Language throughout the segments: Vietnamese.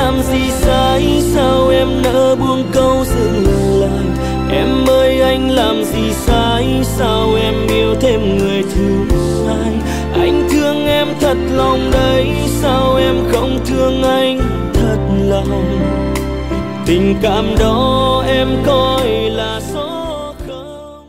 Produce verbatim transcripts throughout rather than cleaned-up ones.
làm gì sai, sao em nỡ buông câu dừng lại. Em ơi anh làm gì sai, sao em yêu thêm người thứ hai. Anh thương em thật lòng đấy, sao em không thương anh thật lòng. Tình cảm đó em coi là số không.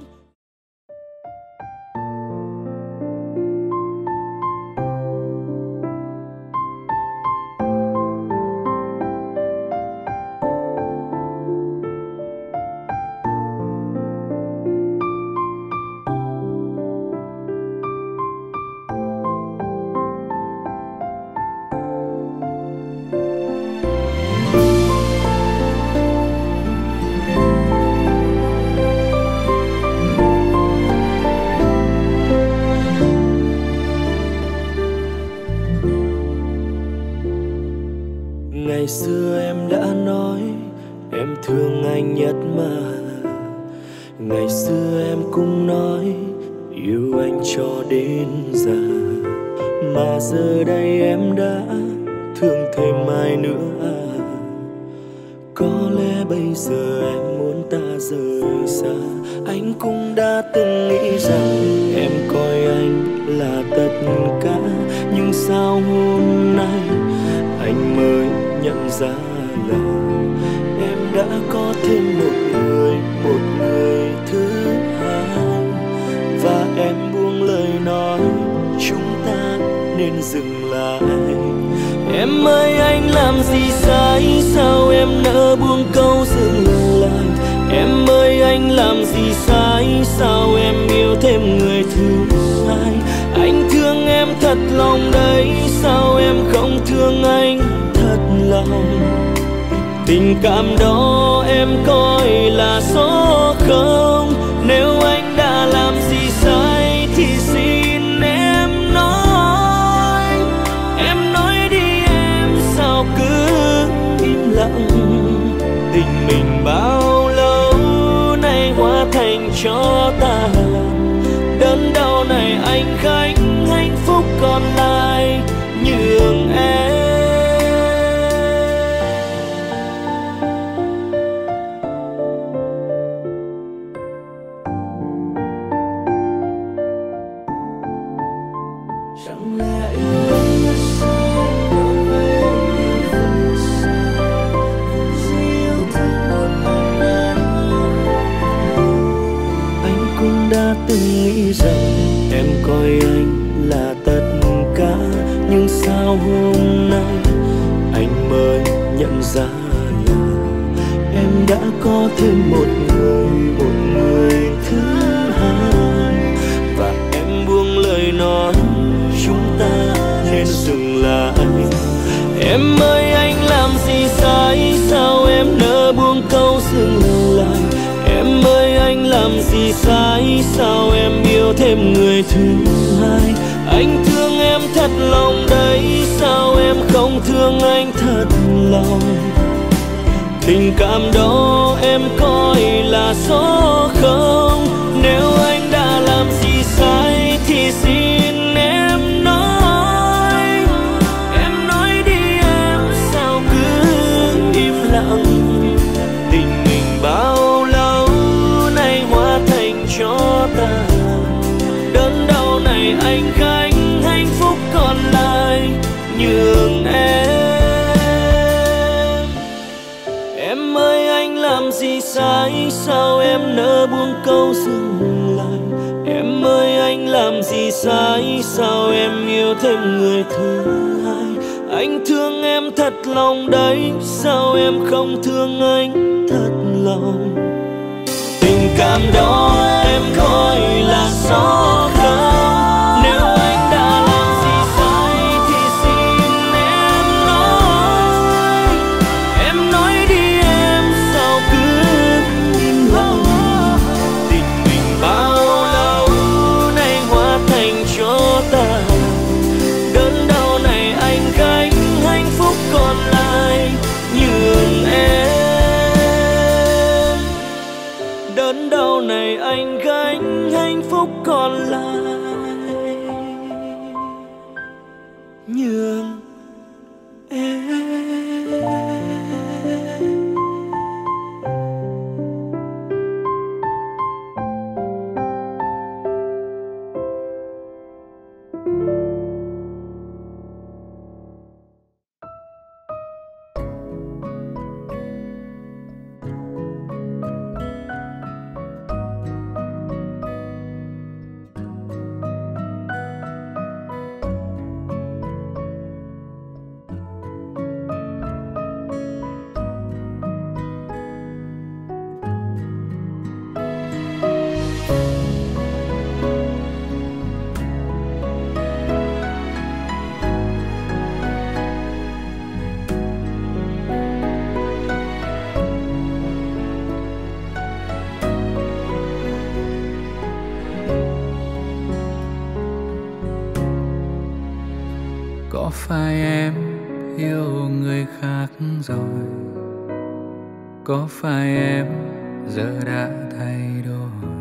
Ngày xưa em đã nói em thương anh nhất mà. Ngày xưa em cũng nói yêu anh cho đến già. Mà giờ đây em đã thương thêm ai nữa à. Có lẽ bây giờ em muốn ta rời xa. Anh cũng đã từng nghĩ rằng em coi anh là tất cả. Nhưng sao hôm nay anh mới nhận ra là em đã có thêm một người, một người thứ hai. Và em buông lời nói chúng ta nên dừng lại. Em ơi anh làm gì sai, sao em nỡ buông câu dừng lại. Em ơi anh làm gì sai, sao em yêu thêm người thứ hai. Anh thương em thật lòng đấy, sao em không thương anh thật lòng. Tình cảm đó em coi là số không. Nếu anh đã làm gì sai thì xin em nói. Em nói đi em, sao cứ im lặng. Tình mình bao lâu nay hóa thành cho ta. Đớn đau này anh gánh, hạnh phúc còn lại nhường em. Chẳng lẽ yêu anh là sao, đâu phải anh vì sao. Vì yêu thương một ai đó. Anh cũng đã từng nghĩ rằng em coi anh là tất cả. Nhưng sao hôm nay anh mới nhận ra là em đã có thêm một người, một người thứ hai. Và em buông lời nói chúng ta nên dừng lại. Em ơi anh làm gì sai, sao em nỡ buông câu dừng lại. Em ơi anh làm gì sai, sao em yêu thêm người thứ hai. Anh thương em thật lòng đấy, sao em không thương anh thật lòng. Tình cảm đó em coi là số không. Nếu anh đã làm gì sai thì xin em nói. Em nói đi em, sao cứ im lặng. Tình mình bao lâu nay hóa thành cho ta. Đớn đau này anh gánh, hạnh phúc còn lại nhường em. Em ơi anh làm gì sai, sao em nỡ buông câu dừng lại. Em ơi anh làm gì sai, sao em yêu thêm người thứ hai. Anh thương em thật lòng đấy, sao em không thương anh thật lòng. Tình cảm đó em coi là số không. Nếu anh đã làm gì sai thì xin em nói. Em nói đi em, sao cứ im lặng. Tình mình bao lâu nay hóa thành cho ta. Đớn đau này anh gánh, hạnh phúc còn lại nhường em. Đớn đau này anh gánh, hạnh phúc còn lại nhường em. Có phải em yêu người khác rồi? Có phải em giờ đã thay đổi?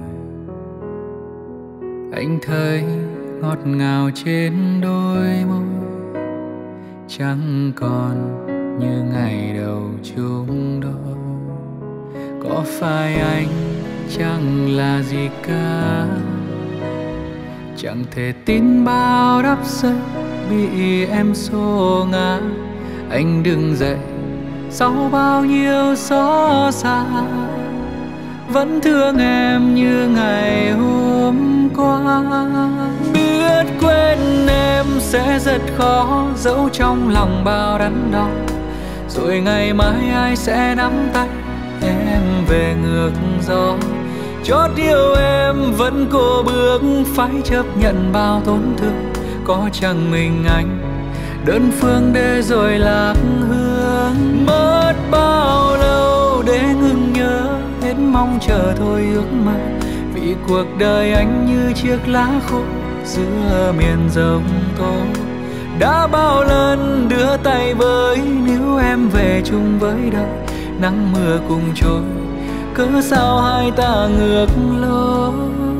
Anh thấy ngọt ngào trên đôi môi, chẳng còn như ngày đầu chung đôi. Có phải anh chẳng là gì cả, chẳng thể tin bao đắp giấy bị em xô ngã. Anh đứng dậy sau bao nhiêu xót xa, vẫn thương em như ngày hôm qua. Biết quên em sẽ rất khó, giấu trong lòng bao đắn đo. Rồi ngày mai ai sẽ nắm tay em về ngược gió. Chót yêu em vẫn cố bước, phải chấp nhận bao tổn thương. Có chẳng mình anh đơn phương để rồi lạc hương. Mất bao lâu để ngừng nhớ, hết mong chờ thôi ước mơ. Vì cuộc đời anh như chiếc lá khô giữa miền giông tố. Đã bao lần đưa tay với, níu em về chung với đời. Nắng mưa cùng trôi, cớ sao hai ta ngược lối.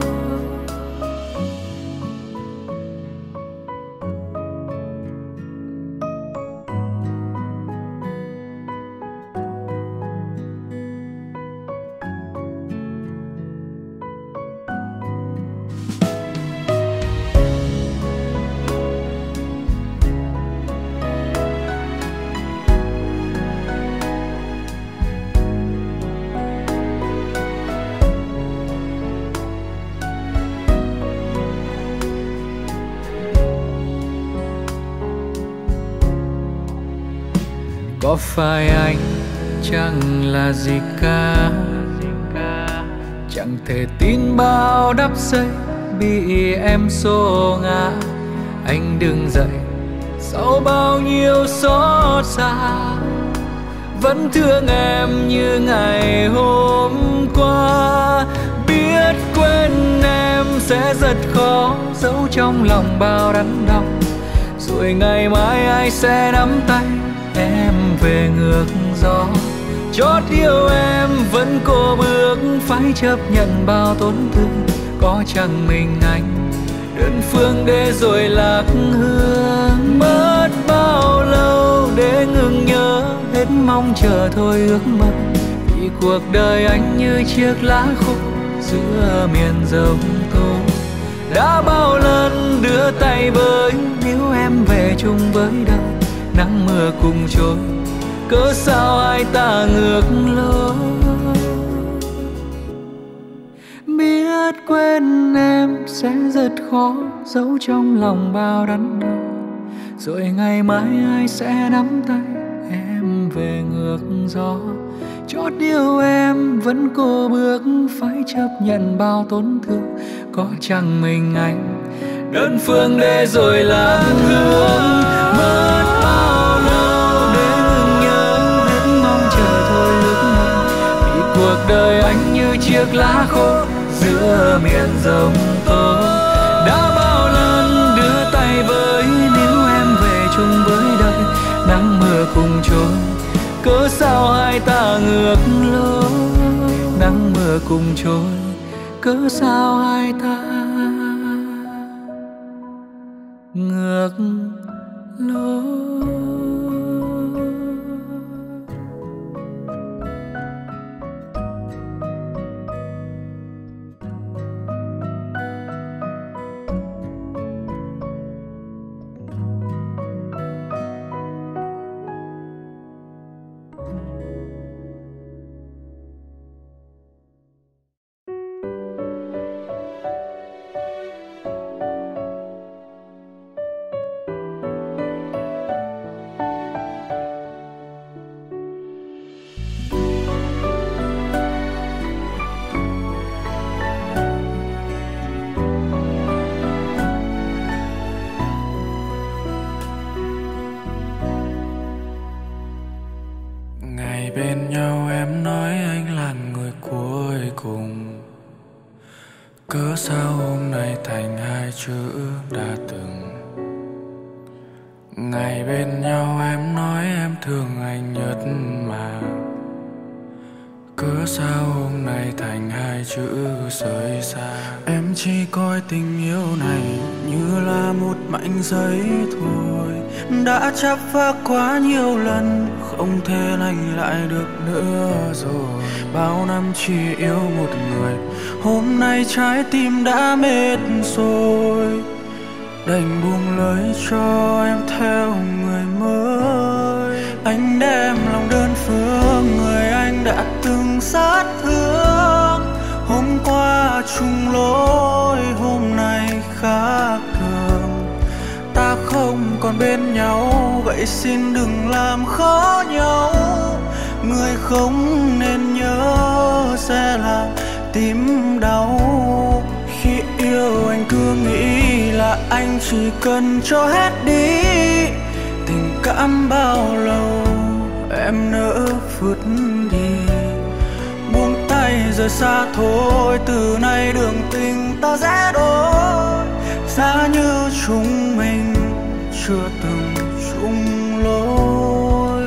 Có phải anh chẳng là gì cả, chẳng thể tin bao đắp giấy bị em xô ngã. Anh đứng dậy sau bao nhiêu xót xa, vẫn thương em như ngày hôm qua. Biết quên em sẽ rất khó, giấu trong lòng bao đắn đau. Rồi ngày mai ai sẽ nắm tay em về ngược gió. Chót yêu em vẫn cố bước, phải chấp nhận bao tổn thương. Có chẳng mình anh đơn phương để rồi lạc hương. Mất bao lâu để ngừng nhớ, hết mong chờ thôi ước mơ. Vì cuộc đời anh như chiếc lá khô giữa miền giông tố. Đã bao lần đưa tay với, níu em về chung với đời. Nắng mưa cùng trôi, cớ sao hai ta ngược lối. Biết quên em sẽ rất khó, giấu trong lòng bao đắn đo. Rồi ngày mai ai sẽ nắm tay em về ngược gió. Chót yêu em vẫn cố bước, phải chấp nhận bao tổn thương. Có chẳng mình anh đơn phương để rồi lạc hương. Mất bao lâu để ngừng nhớ, hết mong chờ thôi ước mơ. Vì cuộc đời anh như chiếc lá khô giữa miền giông tố. Đã bao lần đưa tay với, níu em về chung với đời. Nắng mưa cùng trôi, cớ sao hai ta ngược lối. Nắng mưa cùng trôi, cớ sao hai ta ngược lối. Bên nhau em nói anh là người cuối cùng, cớ sao hôm nay thành hai chữ đã từng. Ngày bên nhau em nói em thương anh nhất mà cớ sao hôm nay thành hai chữ rời xa. Em chỉ coi tình yêu này như là một mảnh giấy thôi, đã chắp vá quá nhiều lần không thể lành lại được nữa rồi. Bao năm chỉ yêu một người, hôm nay trái tim đã mệt rồi, đành buông lời cho em theo người mới. Anh đem lòng đơn phương người anh đã từng sát thương, hôm qua chung lối hôm nay khác thường. Ta không còn bên nhau vậy xin đừng làm khó nhau, người không nên nhớ sẽ làm tim đau. Khi yêu anh cứ nghĩ là anh chỉ cần cho hết đi, tình cảm bao lâu em nỡ vứt đi. Buông tay rời xa thôi, từ nay đường tình ta sẽ đổi, giá như chúng mình chưa từng chung lối.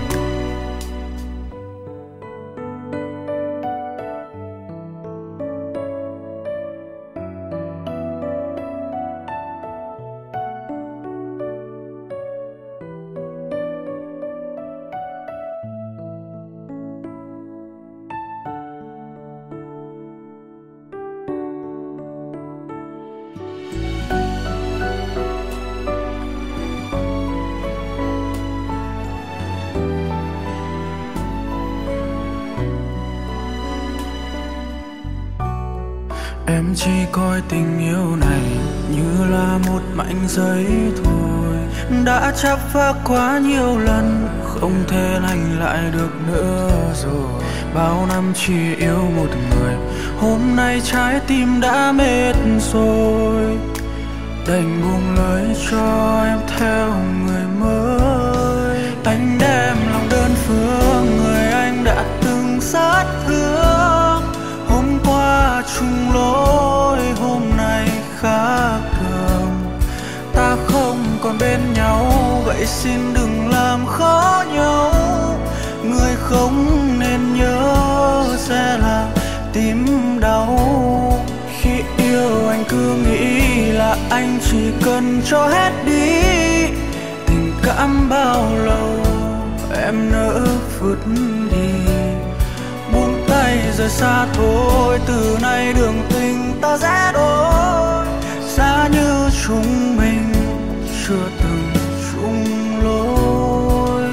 Em chỉ coi tình yêu này như là một mảnh giấy thôi, đã chắp vá quá nhiều lần không thể lành lại được nữa rồi. Bao năm chỉ yêu một người, hôm nay trái tim đã mệt rồi, đành buông lời cho em theo người mới. Anh đem lòng đơn phương người anh đã từng sát thương, hôm qua chung lối hôm nay khác thường. Ta không còn bên nhau vậy xin đừng làm khó nhau, người không nên nhớ sẽ là tim đau. Khi yêu anh cứ nghĩ là anh chỉ cần cho hết đi, tình cảm bao lâu em nỡ vứt đi. Buông tay rời xa thôi, từ nay đường tình ta sẽ đổi, giá như chúng mình chưa từng chung lối.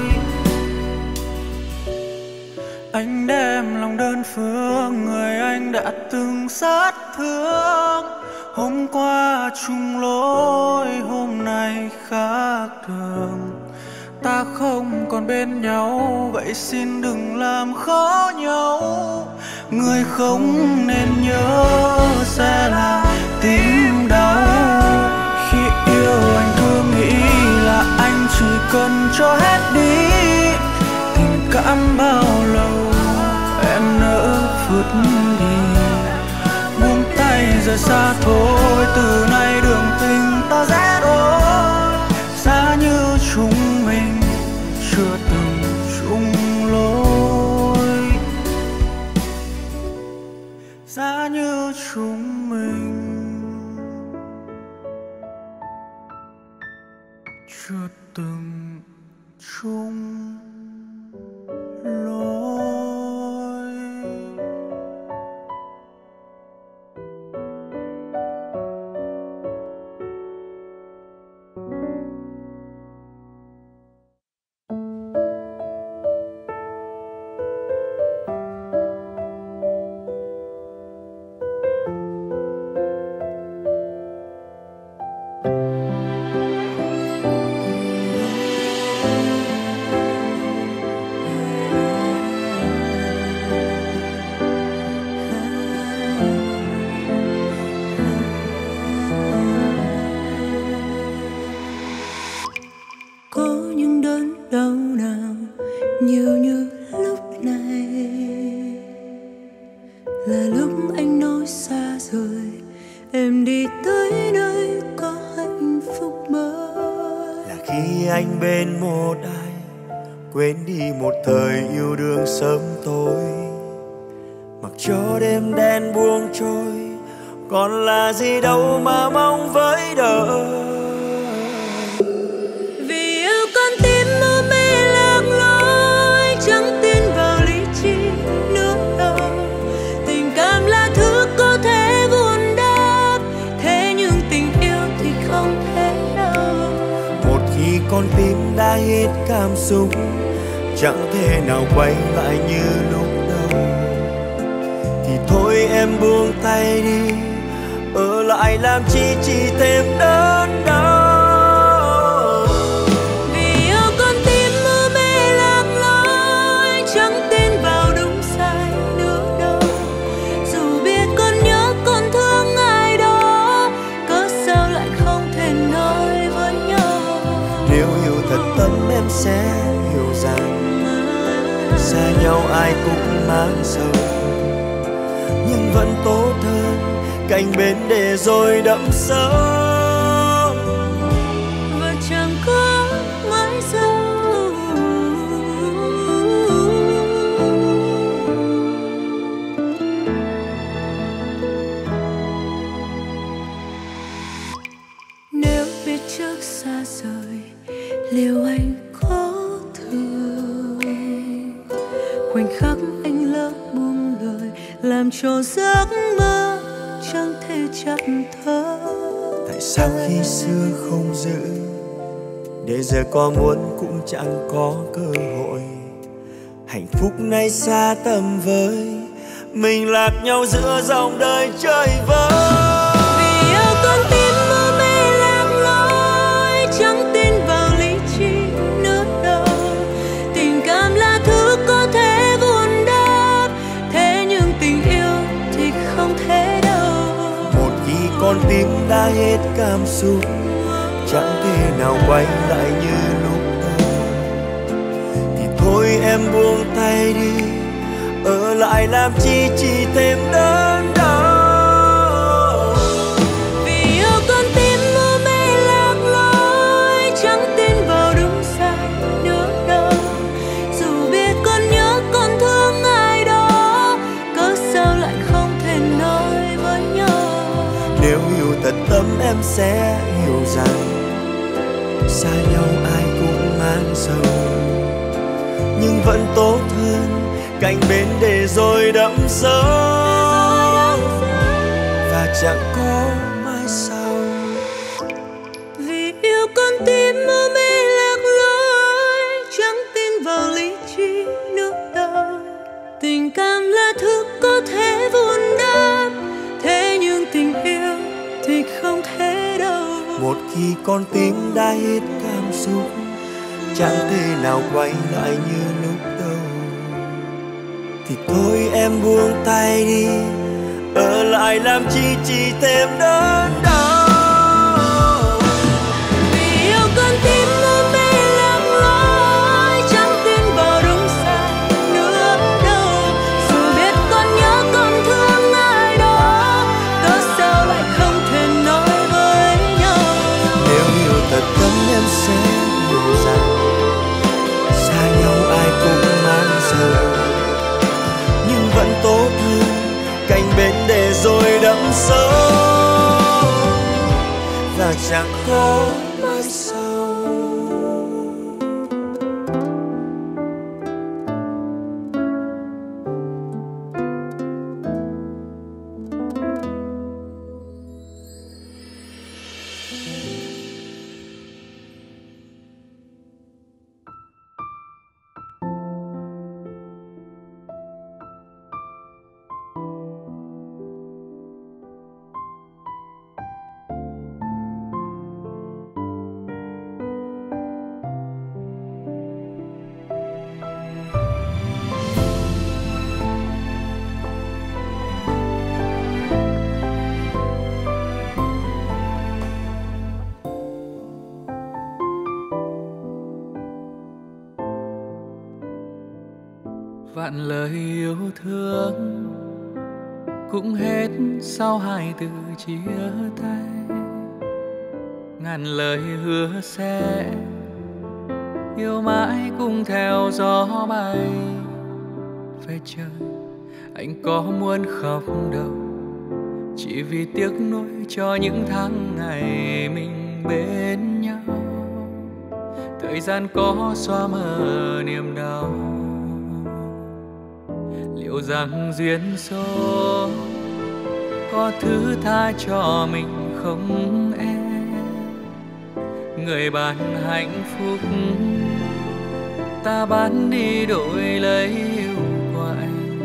Anh đem lòng đơn phương người anh đã từng sát thương, hôm qua chung lối hôm nay khác thường. Ta không còn bên nhau vậy xin đừng làm khó nhau, người không nên nhớ sẽ là tim đau. Khi yêu anh cứ nghĩ là anh chỉ cần cho hết đi, tình cảm bao lâu em nỡ vứt đi. Buông tay rời xa thôi, từ nay đường tình ta sẽ đổi, giá như chúng mình chưa từng chung lối, giá như chúng mình chưa từng chung lối. quên đi một thời yêu đương sớm tối. Mặc cho đêm đen buông trôi, còn là gì đâu mà mong với đời. Vì yêu con tim mơ mê lạc lối, chẳng tin vào lý trí nữa đâu. Tình cảm là thứ có thể vun đắp, thế nhưng tình yêu thì không thể đâu. Một khi con tim đã hết cảm xúc, chẳng thể nào quay lại như lúc đầu. Thì thôi em buông tay đi, ở lại làm chi chỉ thêm đớn đau. Vì yêu con tim mơ mê lạc lối, chẳng tin vào đúng sai nữa đâu. Dù biết con nhớ con thương ai đó, cớ sao lại không thể nói với nhau. Nếu yêu thật tâm em sẽ hiểu rằng xa nhau ai cũng mang sầu, nhưng vẫn tốt hơn cạnh bên để rồi đậm sâu. Và chẳng có mãi sau. Nếu biết trước xa rời, liệu anh có thương? Khoảnh khắc anh lỡ buông lời, làm cho giấc mơ chẳng thể chậm thở. Tại sao khi xưa không giữ, để giờ có muốn cũng chẳng có cơ hội. Hạnh phúc nay xa tầm với, mình lạc nhau giữa dòng đời chơi vơi. Vì yêu con tim mơ mê lạc lối, chẳng tin vào lý trí nữa đâu. Tình cảm là thứ có thể vun đắp, thế nhưng tình yêu thì không thể đâu. Một khi con tim đã hết cảm xúc, chẳng thể nào quay lại như lúc đầu. Thì thôi em buông tay đi, ở lại làm chi chỉ thêm đớn đau. Vì yêu con tim mơ mê lạc lối, chẳng tin vào đúng sai nữa đâu. Dù biết con nhớ con thương ai đó, cớ sao lại không thể nói với nhau. Nếu yêu thật tâm em sẽ hiểu rằng xa nhau ai cũng mang sầu, nhưng vẫn tốt hơn cạnh bên để rồi đậm sâu. Và chẳng có mai sau. Vì yêu con tim mơ mê lạc lối, chẳng tin vào lý trí nữa đâu. Tình cảm là thứ có thể vun đắp, thế nhưng tình yêu thì không thể đâu. Một khi con tim đã hết cảm xúc, chẳng thể nào quay lại như lúc đầu. Thì thôi em buông tay đi, ở lại làm chi chỉ thêm đớn đau. Vì yêu con tim mơ mê lạc lối, chẳng tin vào đúng sai nữa đâu. Dù biết con nhớ con thương ai đó, cớ sao lại không thể nói với nhau. Nếu yêu thật tâm em sẽ hiểu rằng xa nhau ai cũng mang sầu, nhưng vẫn tốt hơn cạnh bên để rồi đậm sâu. Và chẳng có mai sau. Vạn lời yêu thương cũng hết sau hai từ chia tay. Ngàn lời hứa sẽ yêu mãi cùng theo gió bay về trời. Anh có muốn khóc đâu, chỉ vì tiếc nuối cho những tháng ngày mình bên nhau. Thời gian có xóa mờ niềm đau, liệu rằng duyên số có thứ tha cho mình không em? Người bạn hạnh phúc ta bán đi đổi lấy yêu của anh.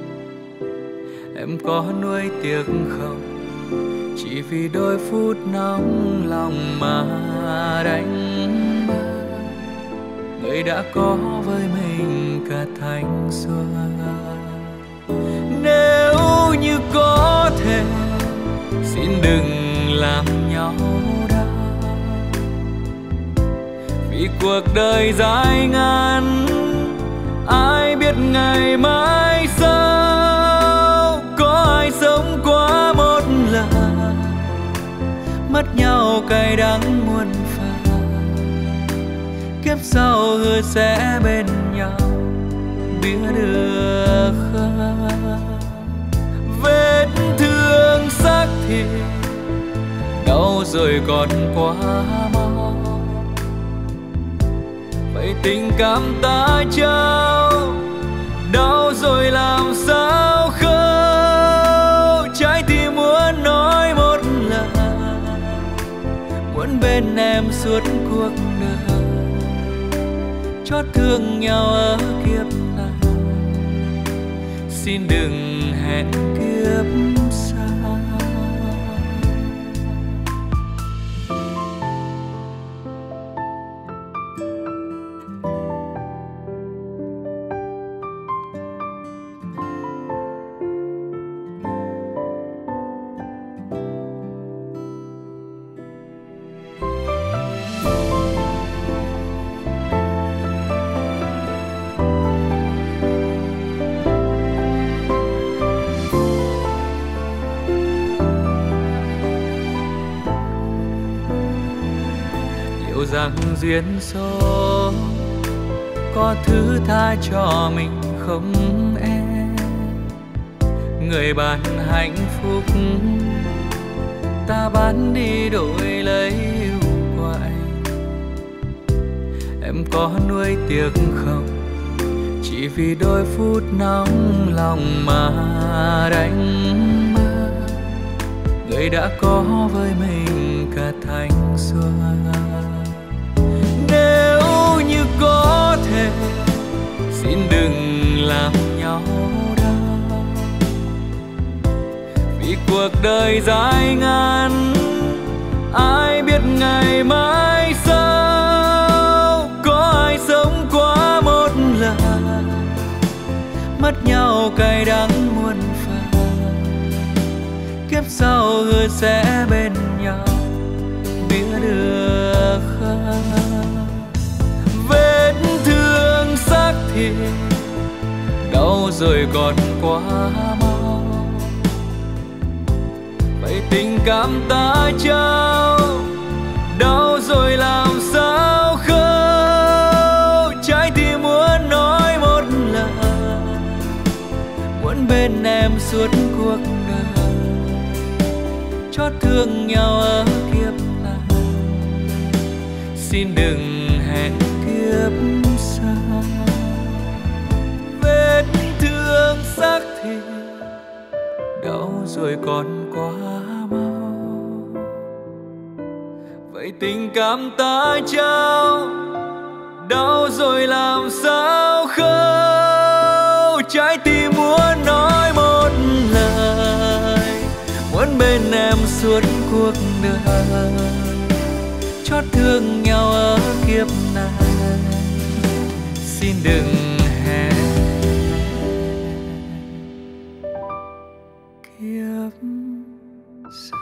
Em có nuối tiếc không, chỉ vì đôi phút nóng lòng mà đánh mất người đã có với mình cả thanh xuân. Nếu như có thể, xin đừng làm nhau đau, vì cuộc đời dài ngắn ai biết ngày mai sau. Có ai sống quá một lần, mất nhau cay đắng muôn phần. Kiếp sau hứa sẽ bên nhau, biết được không? Vết thương xác thịt đau rồi còn quá mau, vậy tình cảm ta trao đau rồi làm sao khâu. Trái tim muốn nói một lần, muốn bên em suốt cuộc đời, chót thương nhau ở kiếp này, xin đừng hẹn kiếp sau. Rằng duyên số có thứ tha cho mình không em? Người bạn hạnh phúc ta bán đi đổi lấy yêu của anh. Em có nuối tiếc không, chỉ vì đôi phút nóng lòng mà đánh mất người đã có với mình cả thanh xuân. Nếu như có thể, xin đừng làm nhau đau, vì cuộc đời dài ngắn ai biết ngày mai sau. Có ai sống quá một lần, mất nhau cay đắng muôn phần. Kiếp sau hứa sẽ bên nhau, biết được không? Vết thương xác thịt đau rồi còn quá mau, vậy tình cảm ta trao đau rồi làm sao khâu. Trái tim muốn nói một lần, muốn bên em suốt cuộc đời, chót thương nhau ở kiếp này, xin đừng hẹn kiếp sau. Vết thương xác thịt đau rồi còn quá mau, vậy tình cảm ta trao đau rồi làm sao khâu. Trái tim muốn nói một lời, muốn bên em suốt cuộc đời, chót thương nhau ở kiếp này, xin đừng hẹn kiếp sau.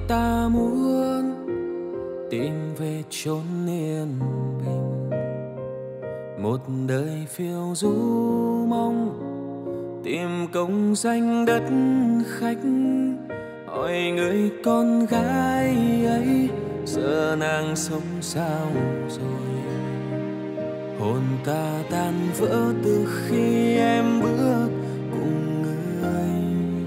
ta muốn tìm về chốn yên bình, một đời phiêu du mong tìm công danh đất khách, hỏi người con gái ấy giờ nàng sống sao rồi. Hồn ta tan vỡ từ khi em bước cùng người,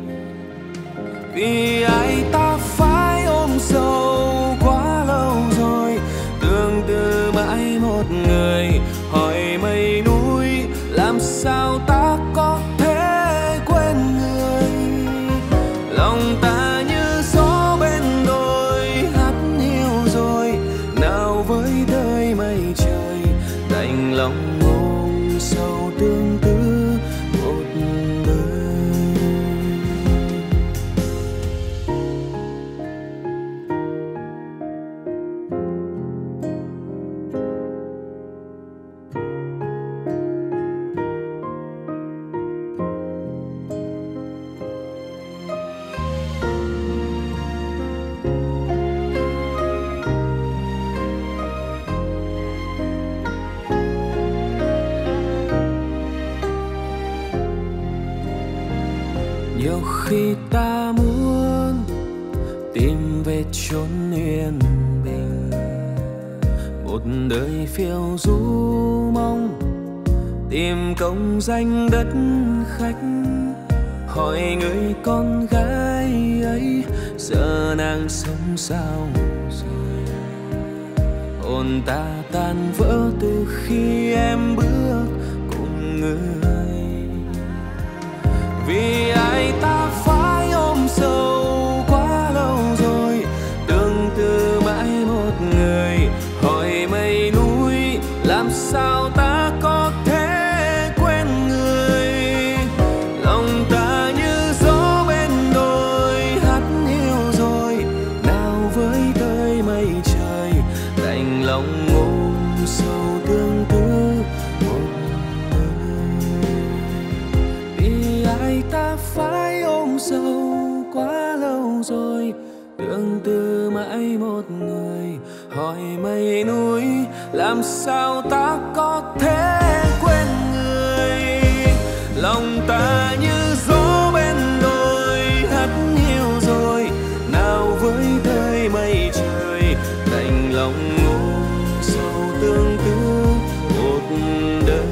vì ai ta phải ôm sâu quá lâu rồi. Tương tư mãi một người, hỏi mây núi làm sao ta có thể quên người. Lòng ta như gió bên đồi hát nhiều rồi, nào với đời mây trời đành lòng ôm sâu tương tư một đời. Nhiều khi ta muốn tìm về chốn yên bình, một đời phiêu du mong tìm công danh đất khách, hỏi người con gái ấy giờ nàng sống sao rồi. Hồn ta tan vỡ từ khi em bước cùng người, vì ai ta phải ôm sâu quá lâu rồi. Tương tư mãi một người, hỏi mây núi làm sao ta có thể quên người. Lòng ta như gió bên đồi hát nhiều rồi, nào với đời mây trời đành lòng ôm sâu tương tư một đời. Vì ai ta phải ôm sâu quá lâu rồi. Tương tư mãi một người, hỏi mây núi làm sao ta có thể quên người. Lòng ta như gió bên đồi hát nhiều rồi, nào với đời mây trời đành lòng ôm sâu tương tư một đời.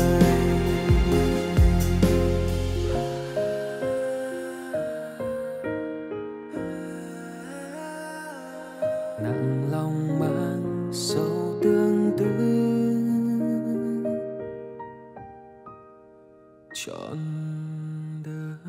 Nặng lòng mang sâu tương tư trọn đời.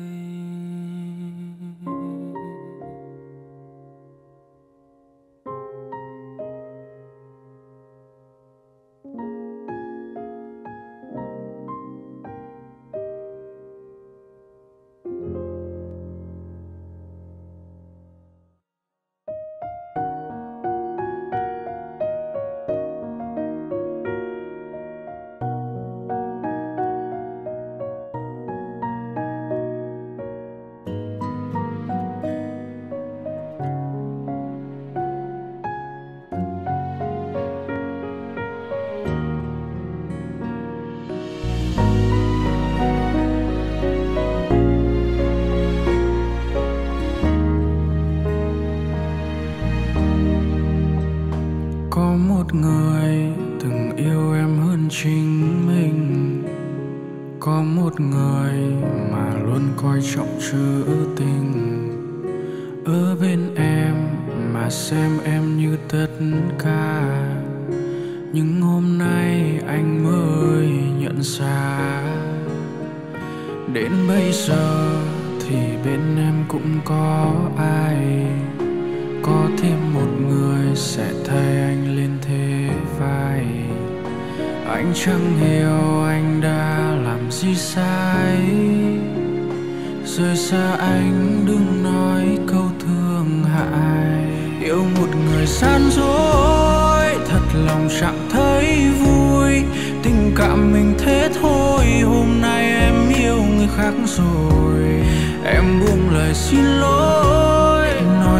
Có một người từng yêu em hơn chính mình, có một người mà luôn coi trọng trữ tình. Ở bên em mà xem em như tất cả, nhưng hôm nay anh mới nhận ra. Đến bây giờ thì bên em cũng có ai, có thêm một người sẽ thay anh lên thế vai. Anh chẳng hiểu anh đã làm gì sai, rời xa anh đừng nói câu thương hại. Yêu một người gian dối, thật lòng chẳng thấy vui. Tình cảm mình thế thôi, hôm nay em yêu người khác rồi. Em buông lời xin lỗi, nói mình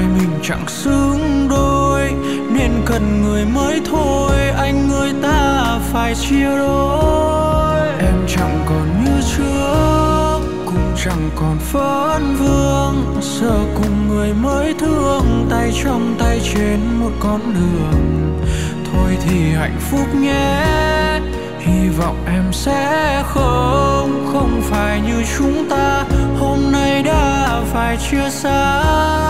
chẳng xứng đôi, nên cần người mới thôi, anh ơi ta phải chia đôi. Em chẳng còn như trước, cũng chẳng còn phấn vương, giờ cùng người mới thương, tay trong tay trên một con đường. Thôi thì hạnh phúc nhé, hy vọng em sẽ không, không phải như chúng ta hôm nay đã phải chia xa.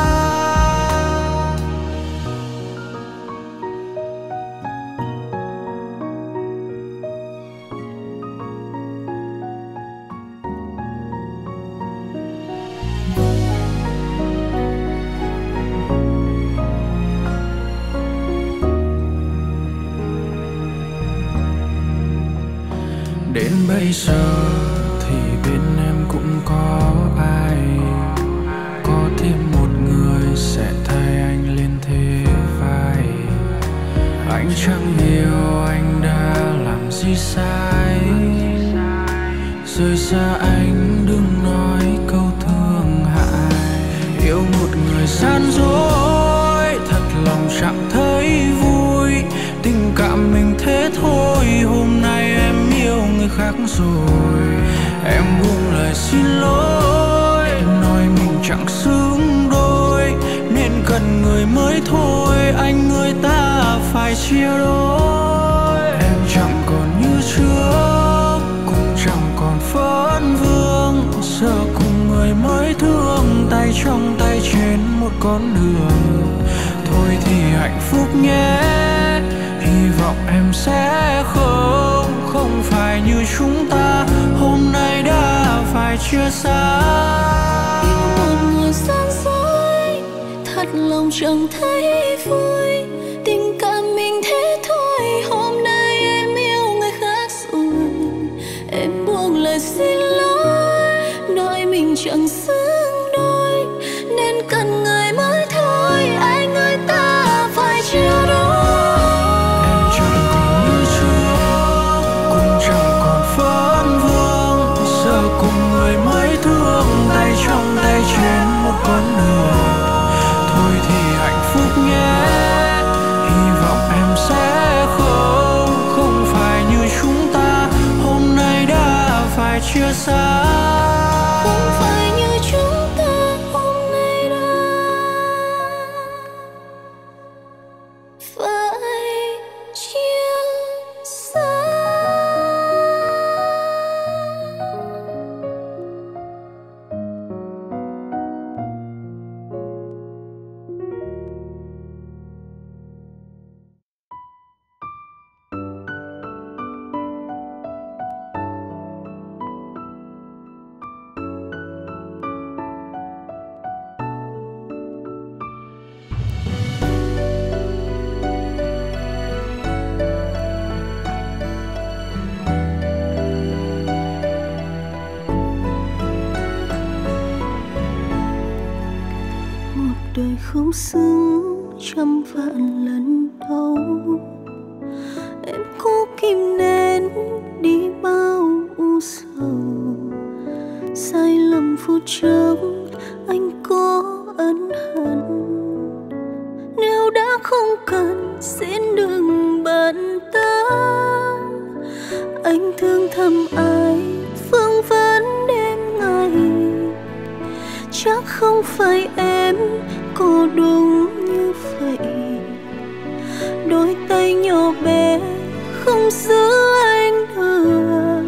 Đến bây giờ thì bên em cũng có ai, có thêm một người sẽ thay anh lên thế vai. Anh chẳng hiểu anh đã làm gì sai, rời xa anh đừng nói câu thương hại. Yêu một người gian dối, thật lòng chẳng thấy vui, tình cảm mình thế thôi. Hôm nay em yêu người khác rồi, em buông lời xin lỗi, nói mình chẳng xứng đôi, nên cần người mới thôi, anh ơi ta phải chia đôi. Em chẳng còn như trước, cũng chẳng còn phấn vương, giờ cùng người mới thương, tay trong tay trên một con đường. Thôi thì hạnh phúc nhé, hy vọng em sẽ không, không phải như chúng ta hôm nay đã phải chia xa. Yêu một người gian dối, thật lòng chẳng thấy vui, tình cảm mình thế thôi. Hôm nay em yêu người khác rồi, em buông lời xin lỗi, nói mình chẳng xứng đôi, nên cần người mới thôi, anh ơi ta phải chia đôi. Con đường. Thôi thì hạnh phúc nhé, hy vọng em sẽ không, không phải như chúng ta hôm nay đã phải chia xa. Không phải như chúng ta hôm nay đã phải chia xa. Đời không xứng trăm vạn lần đâu, em cố kìm nén đi bao u sầu. Sai lầm phút chốc anh có ân hận, nếu đã không cần xin đừng bận tâm. Anh thương thầm ai phương vấn đêm ngày, chắc không phải em có đúng như vậy. Đôi tay nhỏ bé không giữ anh được,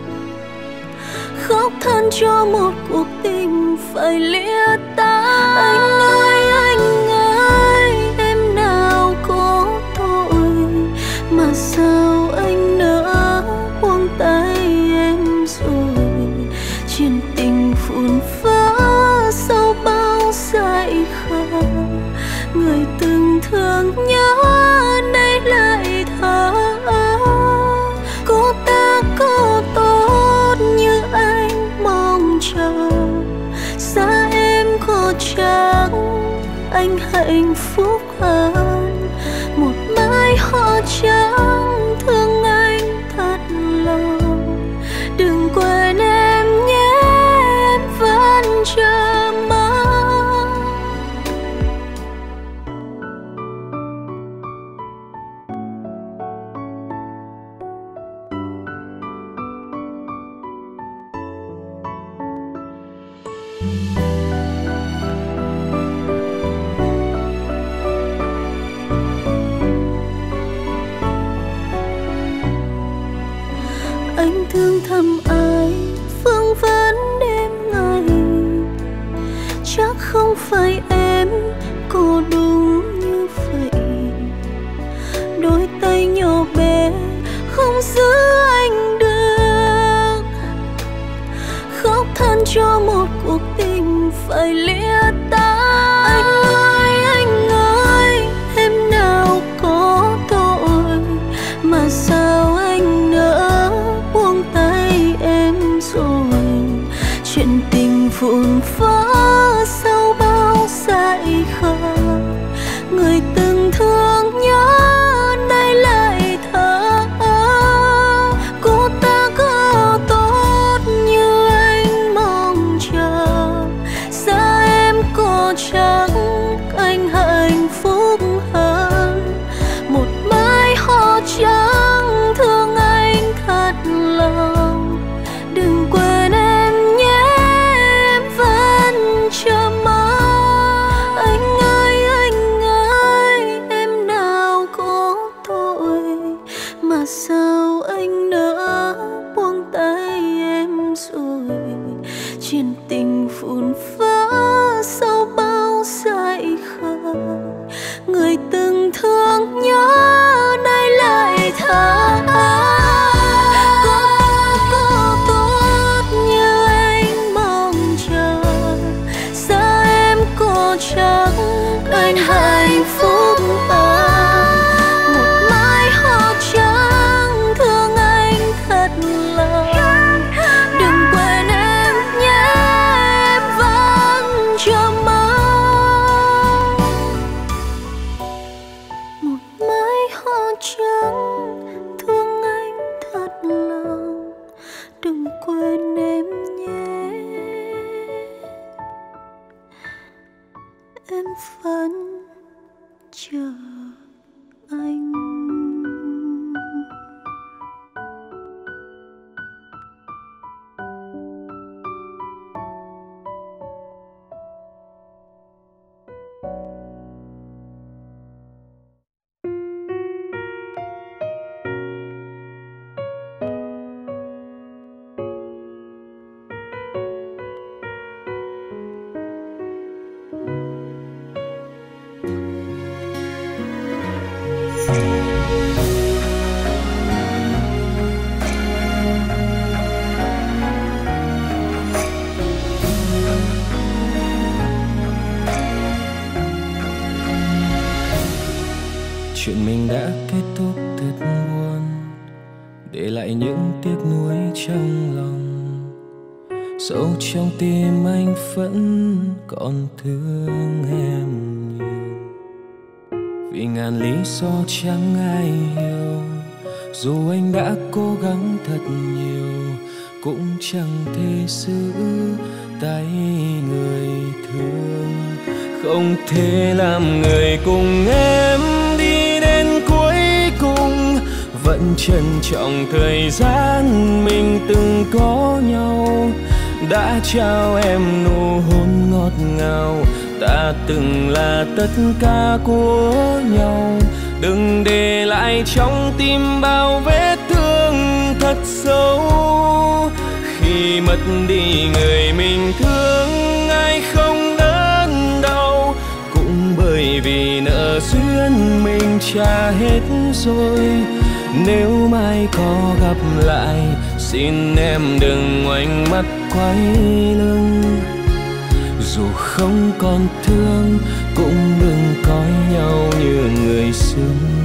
khóc than cho một cuộc tình phải lìa tan. Anh ơi anh ơi, em nào có tội mà sao anh nỡ buông tay em rồi. Chuyện tình phun phá sau bao dại khờ, người từng thương nhớ nay lại thở. Cô ta có tốt như anh mong chờ, xa em có chẳng anh hạnh phúc hơn. Một mái hoa trắng thương anh thật lòng, đừng quên em nhé, em vẫn chờ mong. anh thương thầm ai vương vấn đêm ngày. Chắc không phải em cô đúng như vậy. Đôi tay nhỏ bé không giữ anh được, khóc than cho một cuộc tình phải lìa ta. Anh ơi, anh ơi, em nào có tội mà sao anh nỡ buông tay em rồi. Chuyện tình vụn vỡ sau bao dại khờ, người từng thương nhớ nay lại thở. Cô ta có tốt như anh mong chờ, xa em có chắc anh hạnh phúc hơn. Một mái hoa trắng thương anh thật lòng, đừng quên em nhé, em vẫn chờ mong. Anh ơi, anh ơi, em nào có tội mà sao anh nỡ buông tay em rồi. Chuyện tình vụn vỡ sau bao dại khờ, người từng thương nhớ nay lại thở. Có có tốt như anh mong chờ, xa em có chắc anh hạnh phúc hơn. Một mái hoa trắng thương anh thật lòng, đừng quên em nhé, em vẫn chờ mong. Một mái hoa trắng thương anh thật lòng, đừng quên em nhé, em vẫn chờ anh. Chuyện mình đã kết thúc thật buồn, để lại những tiếc nuối trong lòng. Sâu trong tim anh vẫn còn thương em nhiều, vì ngàn lý do chẳng ai hiểu. Dù anh đã cố gắng thật nhiều, cũng chẳng thể giữ tay người thương. Không thể làm người cùng em đi đến cuối cùng, vẫn trân trọng thời gian mình từng có nhau. Đã trao em nụ hôn ngọt ngào, ta từng là tất cả của nhau. Đừng để lại trong tim bao vết thương thật sâu. Khi mất đi người mình thương, ai không đớn đau, cũng bởi vì nợ duyên mình trả hết rồi. Nếu mai có gặp lại, xin em đừng ngoảnh mắt quay lưng. Dù không còn thương, cũng đừng coi nhau như người xưa.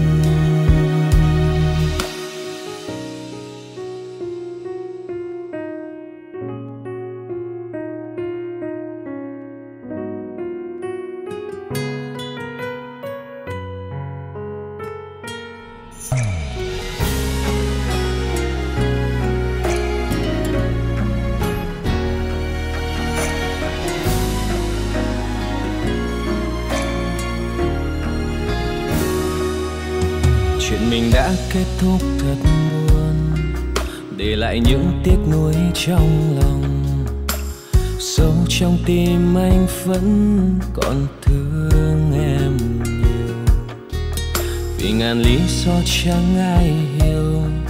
Chuyện mình đã kết thúc thật buồn, để lại những tiếc nuối trong lòng. Sâu trong tim anh vẫn còn thương em nhiều, vì ngàn lý do chẳng ai hiểu.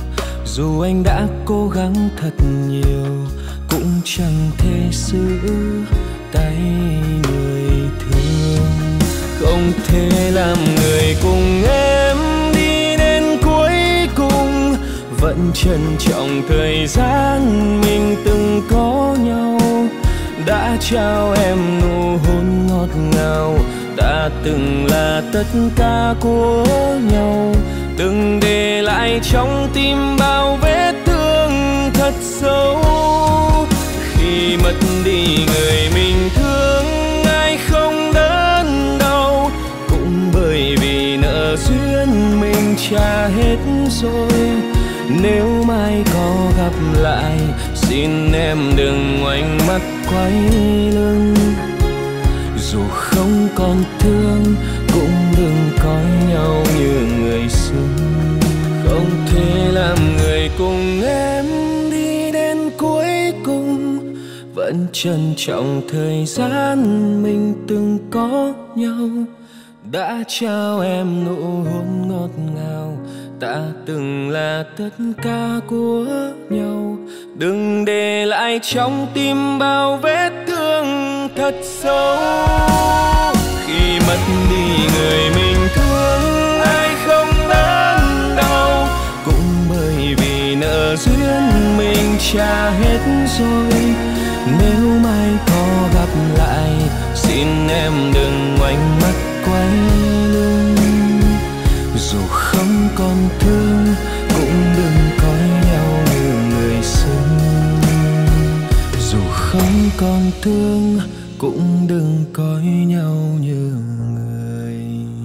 Dù anh đã cố gắng thật nhiều cũng chẳng thể giữ tay người thương. Không thể làm người cùng em đi đến cuối cùng, vẫn trân trọng thời gian mình từng có nhau. Đã trao em nụ hôn ngọt ngào, ta từng là tất cả của nhau. Đừng để lại trong tim bao vết thương thật sâu. Khi mất đi người mình thương, ai không đớn đau, cũng bởi vì nợ duyên mình trả hết rồi. Nếu mai có gặp lại, xin em đừng ngoảnh mắt quay lưng. Dù không còn thương, cũng đừng coi nhau như người xưa. Không thể làm người cùng em đi đến cuối cùng, vẫn trân trọng thời gian mình từng có nhau. Đã trao em nụ hôn ngọt ngào, ta từng là tất cả của nhau. Đừng để lại trong tim bao vết thương thật sâu. Khi mất đi người mình thương, ai không đớn đau, cũng bởi vì nợ duyên mình trả hết rồi. Nếu mai có gặp lại, xin em đừng ngoảnh mắt quay lưng. Dù không còn thương, cũng đừng coi nhau như người xưa. Dù không còn thương, cũng đừng coi nhau như người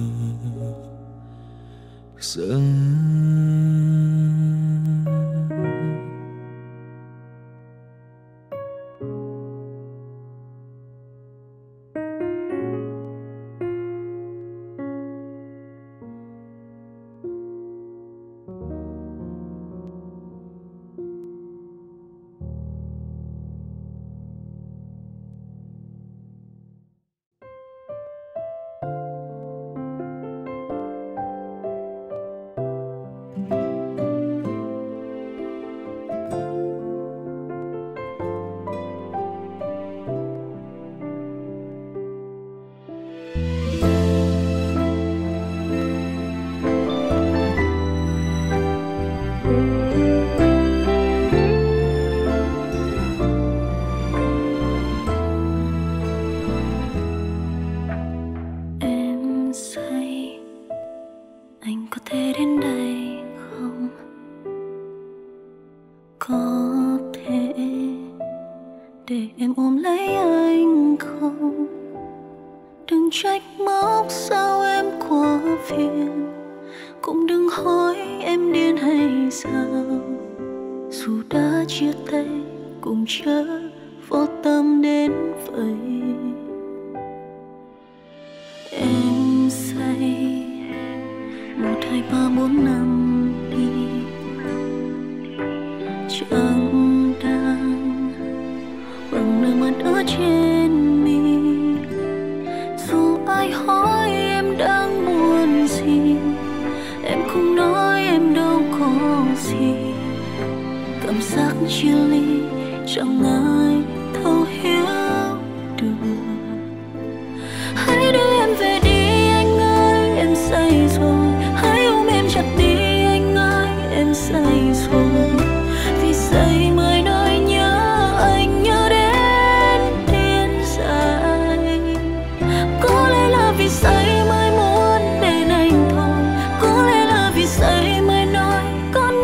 xưa.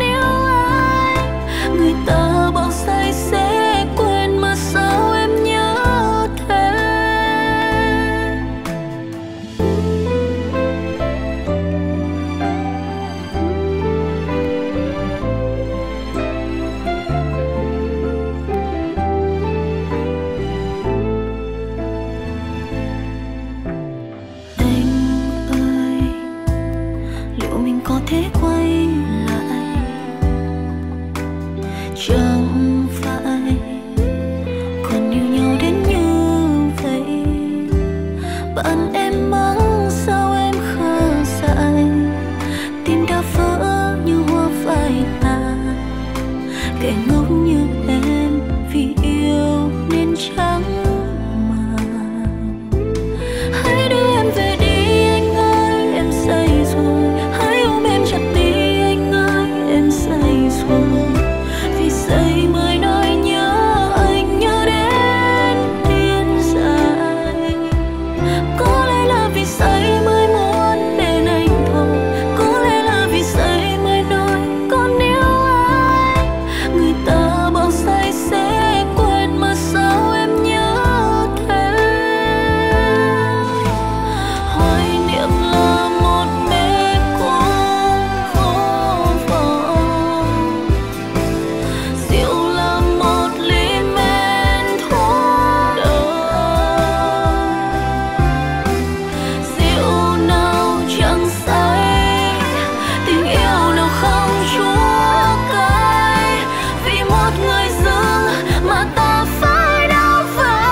Người ta bảo say sẽ quên mà sao em nhớ. kẻ ngốc như em vì yêu nên chẳng màng. Hãy đưa em về đi anh ơi, em say rồi. Hãy ôm em chặt đi anh ơi, em say rồi. Vì say mới nói nhớ anh, nhớ đến điên dại. Có lẽ là vì say mới muốn bên anh thôi. Có lẽ là vì say mới nói còn yêu anh. Người ta bảo say sẽ quên mà sao em nhớ thế. Hoài niệm là một mê cung vô vọng, rượu là một ly men thuốc đời. Rượu nào chẳng say, tình yêu nào không chúa cay. Vì một người dưng mà ta phải đau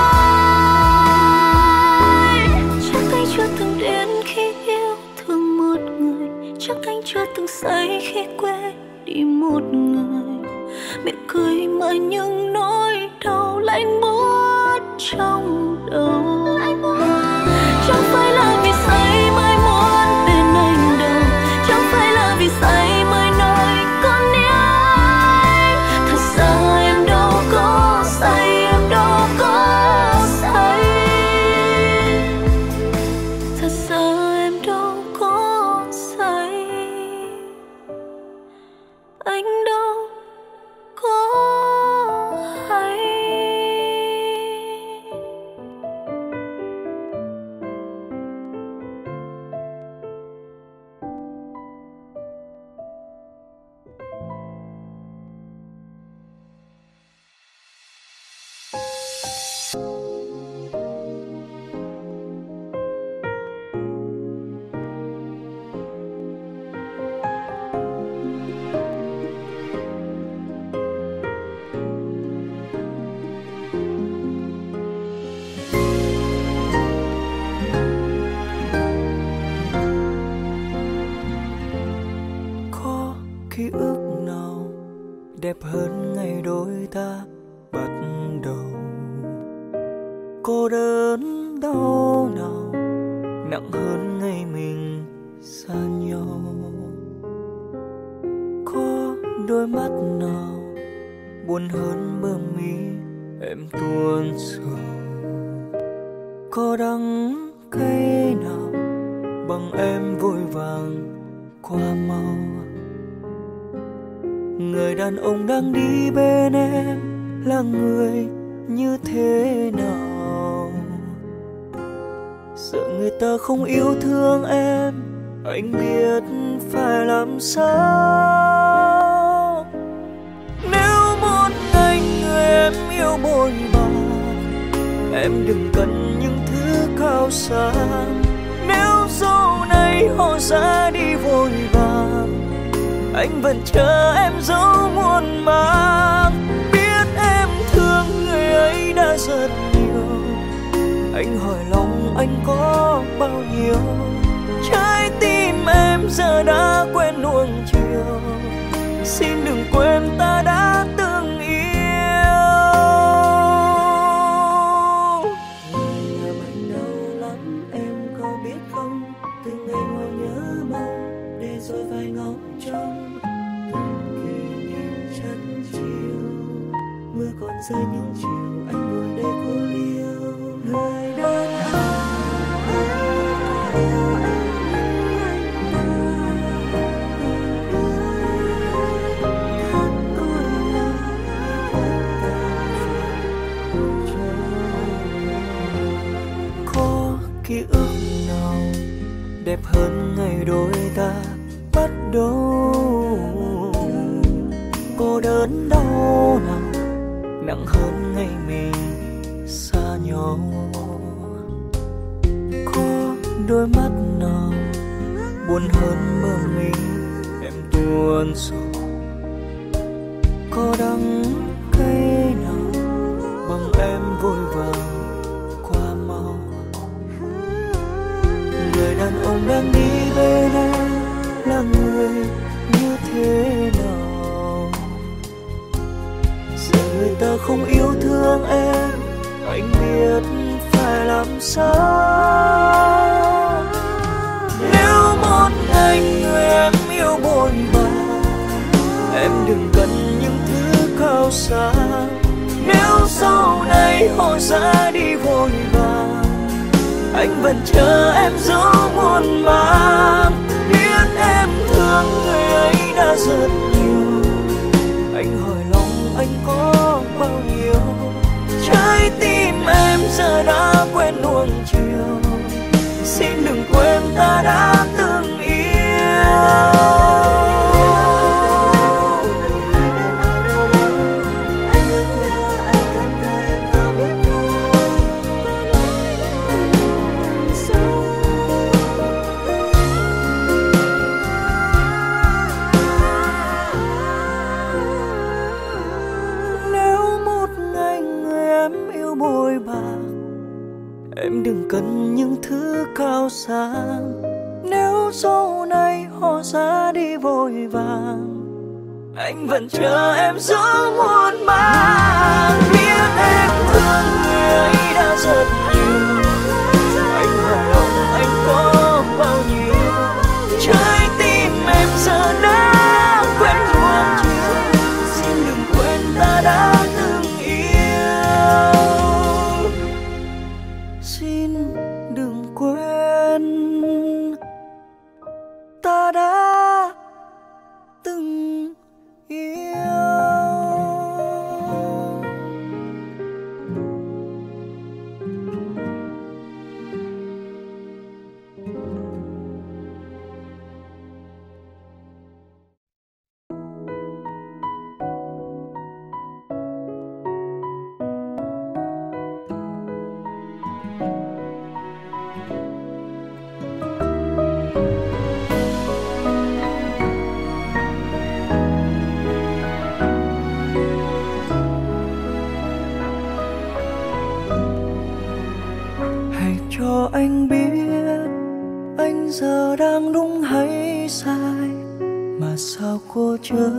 vai. Chắc anh chưa từng đến khi yêu thương một người. Chắc anh chưa từng say khi quên đi một người. Miệng cười mà những nỗi đau lạnh buốt trong đầu. Chẳng phải là vì say mới muốn bên anh đâu. Chẳng phải là vì say mới nói con yêu anh. Thật ra em đâu có say, em đâu có say. Thật ra em đâu có say, anh đâu có hay. Có ký ức nào đẹp hơn ngày đôi ta bắt đầu? Cô đơn đau nào nặng hơn ngày mình xa nhau? Có đôi mắt nào buồn hơn bờ mi em tuôn sầu? Có đắng cay nào bằng em vội vàng qua mau? Người đàn ông đang đi bên em là người như thế nào? Sợ người ta không yêu thương em, anh biết phải làm sao. Nếu một ngày người em yêu bội bạc, em đừng cần những thứ cao xa. Nếu sau này họ ra đi vội vàng, anh vẫn chờ em dấu muôn màng. Biết em thương người ấy đã rất nhiều, anh hỏi lòng anh có bao nhiêu? Trái tim em giờ đã quên nuông chiều, xin đừng quên ta đã từng yêu. Người làm anh đau lắm em có biết không? Từng ngày ngồi nhớ mong để rồi vài ngóng trông. Từng kỷ niệm chất chiều, mưa còn rơi những chiều anh ngồi đây cô liêu. Người đàn ký ức nào đẹp hơn ngày đôi ta bắt đầu? Cô đơn đau nào nặng hơn ngày mình xa nhau? Có đôi mắt nào buồn hơn mơ mình em tuôn sầu? Có đắng cay nào bằng em vội vàng qua mau? Người đàn ông đang đi bên em là người như thế nào? không yêu thương em, anh biết phải làm sao. Nếu một ngày người em yêu bội bạc, em đừng cần những thứ cao xa. Nếu sau này họ ra đi vội vàng, anh vẫn chờ em dấu muôn mang. Biết em thương người ấy đã rất nhiều, anh hỏi lòng anh có bao nhiêu. Trái tim em giờ đã quen nuông chiều, xin đừng quên ta đã từng yêu. Em đừng cần những thứ cao xa. Nếu sau này họ ra đi vội vàng, anh vẫn chờ em giữa muôn mang. Biết em thương người ấy đã rất nhiều, anh hỏi lòng anh có bao nhiêu. Trái tim em giờ đã quen nuông chiều, xin đừng quên ta đã từng yêu. Xin đừng quên ta đã từng yêu. Cho anh biết anh giờ đang đúng hay sai, mà sao cô chớ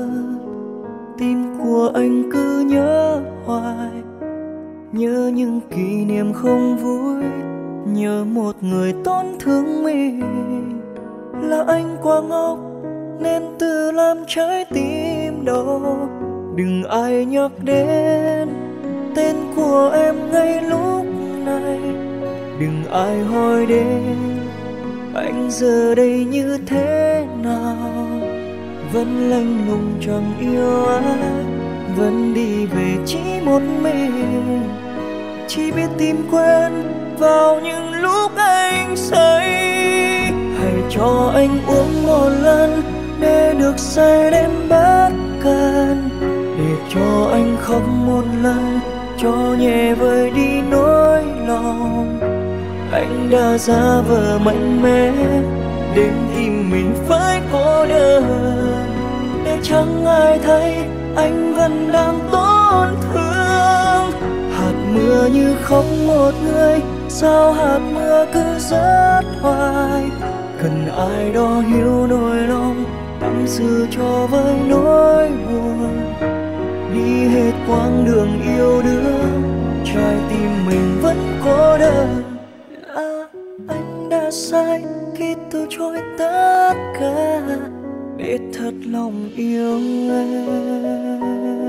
tim của anh cứ nhớ hoài. Nhớ những kỷ niệm không vui, nhớ một người tổn thương mình. Là anh quá ngốc nên tự làm trái tim đau. Đừng ai nhắc đến tên của em ngay lúc này, đừng ai hỏi đến anh giờ đây như thế nào. Vẫn lạnh lùng chẳng yêu ai, vẫn đi về chỉ một mình. Chỉ biết tìm quên vào những lúc anh say. Hãy cho anh uống một lần để được say đến bất cần, để cho anh khóc một lần cho nhẹ vơi đi nỗi lòng. Anh đã giả vờ mạnh mẽ đến tim mình phải cô đơn, để chẳng ai thấy anh vẫn đang tổn thương. Hạt mưa như khóc một người, sao hạt mưa cứ rớt hoài. Cần ai đó hiểu nỗi lòng, tâm sự cho với nỗi buồn. Đi hết quãng đường yêu đương, trái tim mình vẫn cô đơn. Là anh đã sai khi từ chối tất cả để thật lòng yêu em.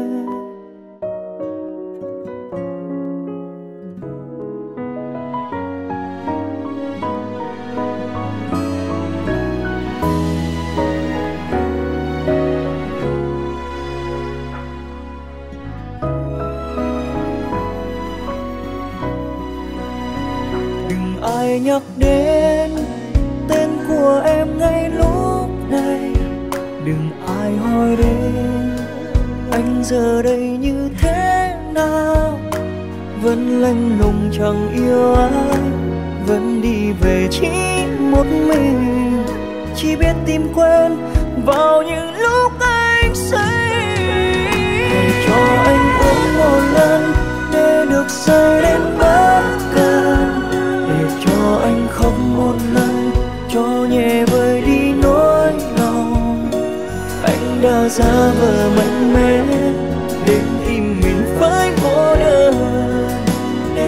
Ai nhắc đến tên của em ngay lúc này, đừng ai hỏi đến anh giờ đây như thế nào. Vẫn lạnh lùng chẳng yêu ai, vẫn đi về chỉ một mình. Chỉ biết tìm quên vào những lúc anh say. Hãy cho anh uống một lần để được say đến bất cần, để cho anh khóc một lần cho nhẹ vơi đi nỗi lòng. Anh đã giả vờ mạnh mẽ đến tim mình phải vô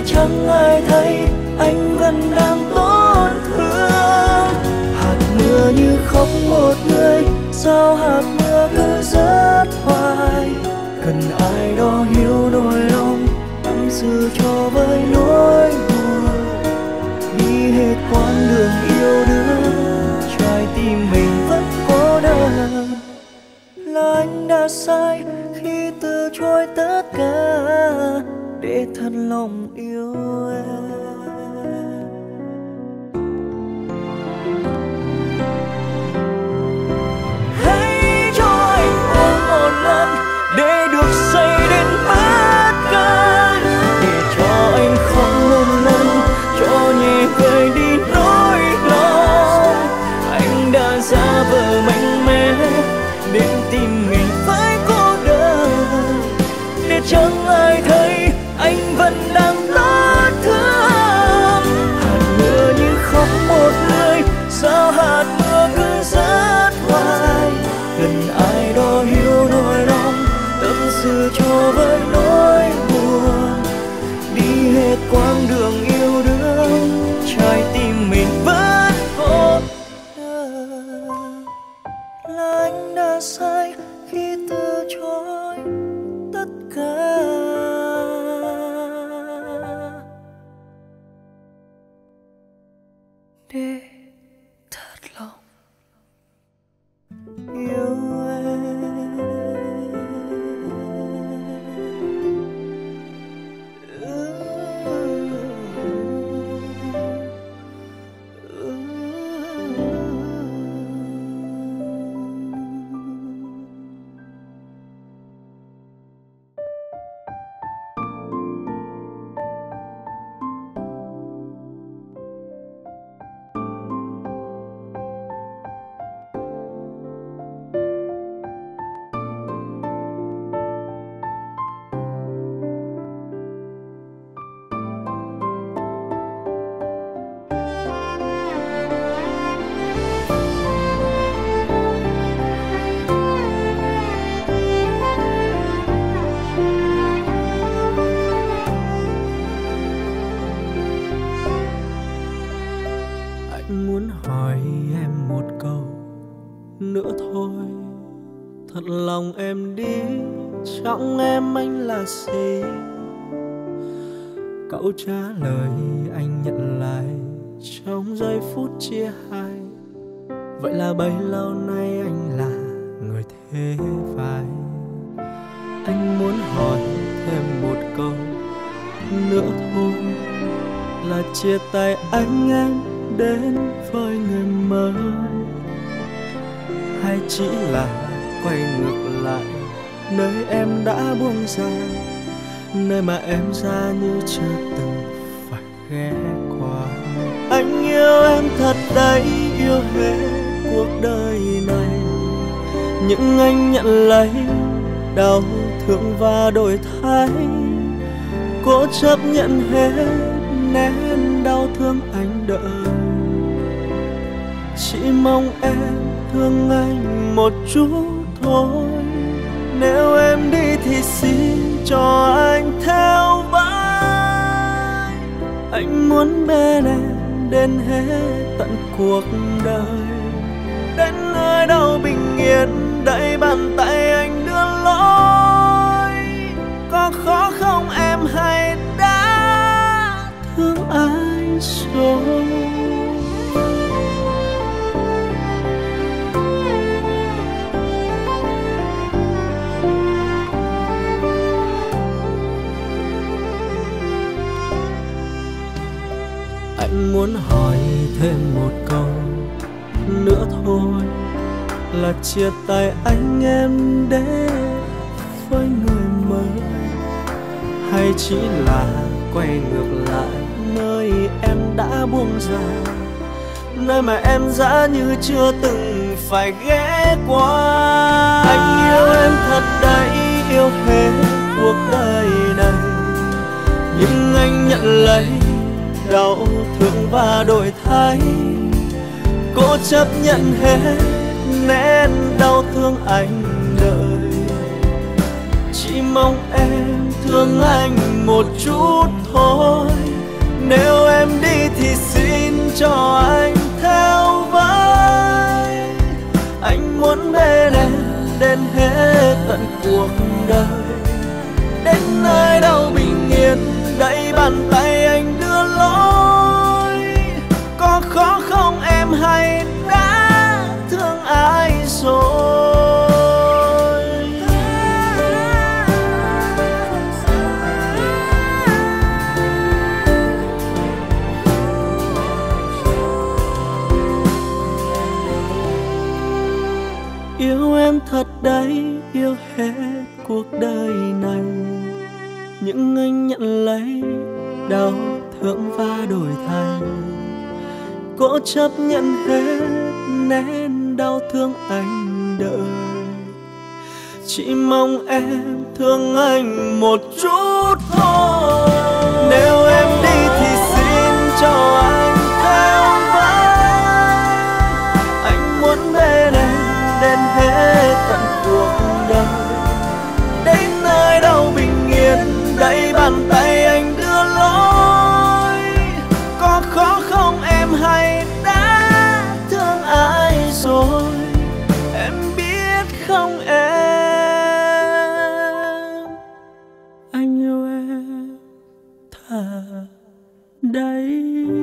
chẳng ai thấy anh vẫn đang tổn thương. Hạt mưa như khóc một người, sao hạt mưa cứ rớt hoài. Cần ai đó hiểu nỗi lòng, tâm sự cho với nỗi buồn. Đi hết quãng đường yêu đương, trái tim mình vẫn cô đơn. Là anh đã sai khi từ chối tất cả để thật lòng yêu em. Hãy cho anh ôm một lần để được say đến mất cơn, để cho anh khóc một lần, cho nhẹ vơi đi nỗi lòng. Anh đã giả vờ mạnh mẽ đến tim mình phải cô đơn, để chẳng ai thấy anh vẫn đang tổn thương. Hạt mưa như khóc một người, sao hạt mưa cứ rớt hoài. Cần ai đó hiểu nỗi lòng, tâm sự cho với nỗi buồn. Đi hết quãng đường yêu đương, trái tim mình vẫn cô đơn. Là anh đã sai khi từ chối tất cả để thật lòng yêu thật lòng em đi, trong em anh là gì? Cậu trả lời anh nhận lại trong giây phút chia hai. Vậy là bấy lâu nay anh là người thế vai. Anh muốn hỏi thêm một câu nữa thôi, là chia tay anh em đến với người mới, hay chỉ là quay ngược lại nơi em đã buông ra, nơi mà em ra như chưa từng phải ghé qua. Anh yêu em thật đấy, yêu hết cuộc đời này, nhưng anh nhận lấy đau thương và đổi thay. Cố chấp nhận hết nén đau thương anh đợi, chỉ mong em thương anh một chút thôi. Nếu em đi thì xin cho anh theo vai. Anh muốn bên em đến hết tận cuộc đời, đến nơi đâu bình yên đẩy bàn tay anh đưa lối. Có khó không em hay đã thương ai rồi? Anh muốn hỏi thêm một câu nữa thôi, là chia tay anh em để với người mới, hay chỉ là quay ngược lại nơi em đã buông ra, nơi mà em dã như chưa từng phải ghé qua. Anh yêu em thật đấy, yêu hết cuộc đời này, nhưng anh nhận lấy đau thương và đổi thay. Cố chấp nhận hết nén đau thương anh đợi, chỉ mong em thương anh một chút thôi. Nếu em đi thì xin cho anh theo với. Anh muốn bên em đến hết tận cuộc đời, đến nơi đâu bình yên đẩy bàn tay anh đưa lối. Có khó không em hay đã thương ai rồi? Yêu em thật đấy, yêu hết cuộc đời này. Nhưng anh nhận lấy đau thương và đổi thay, cố chấp nhận hết nén đau thương anh đợi. Chỉ mong em thương anh một chút thôi. Nếu em đi thì xin cho anh theo với. Anh muốn bên em đến hết tận cuộc đời, đến nơi đâu bình yên đẩy bàn tay anh đưa lối. Có khó không em hay đã thương ai rồi? Em biết không em, anh yêu em thà đấy.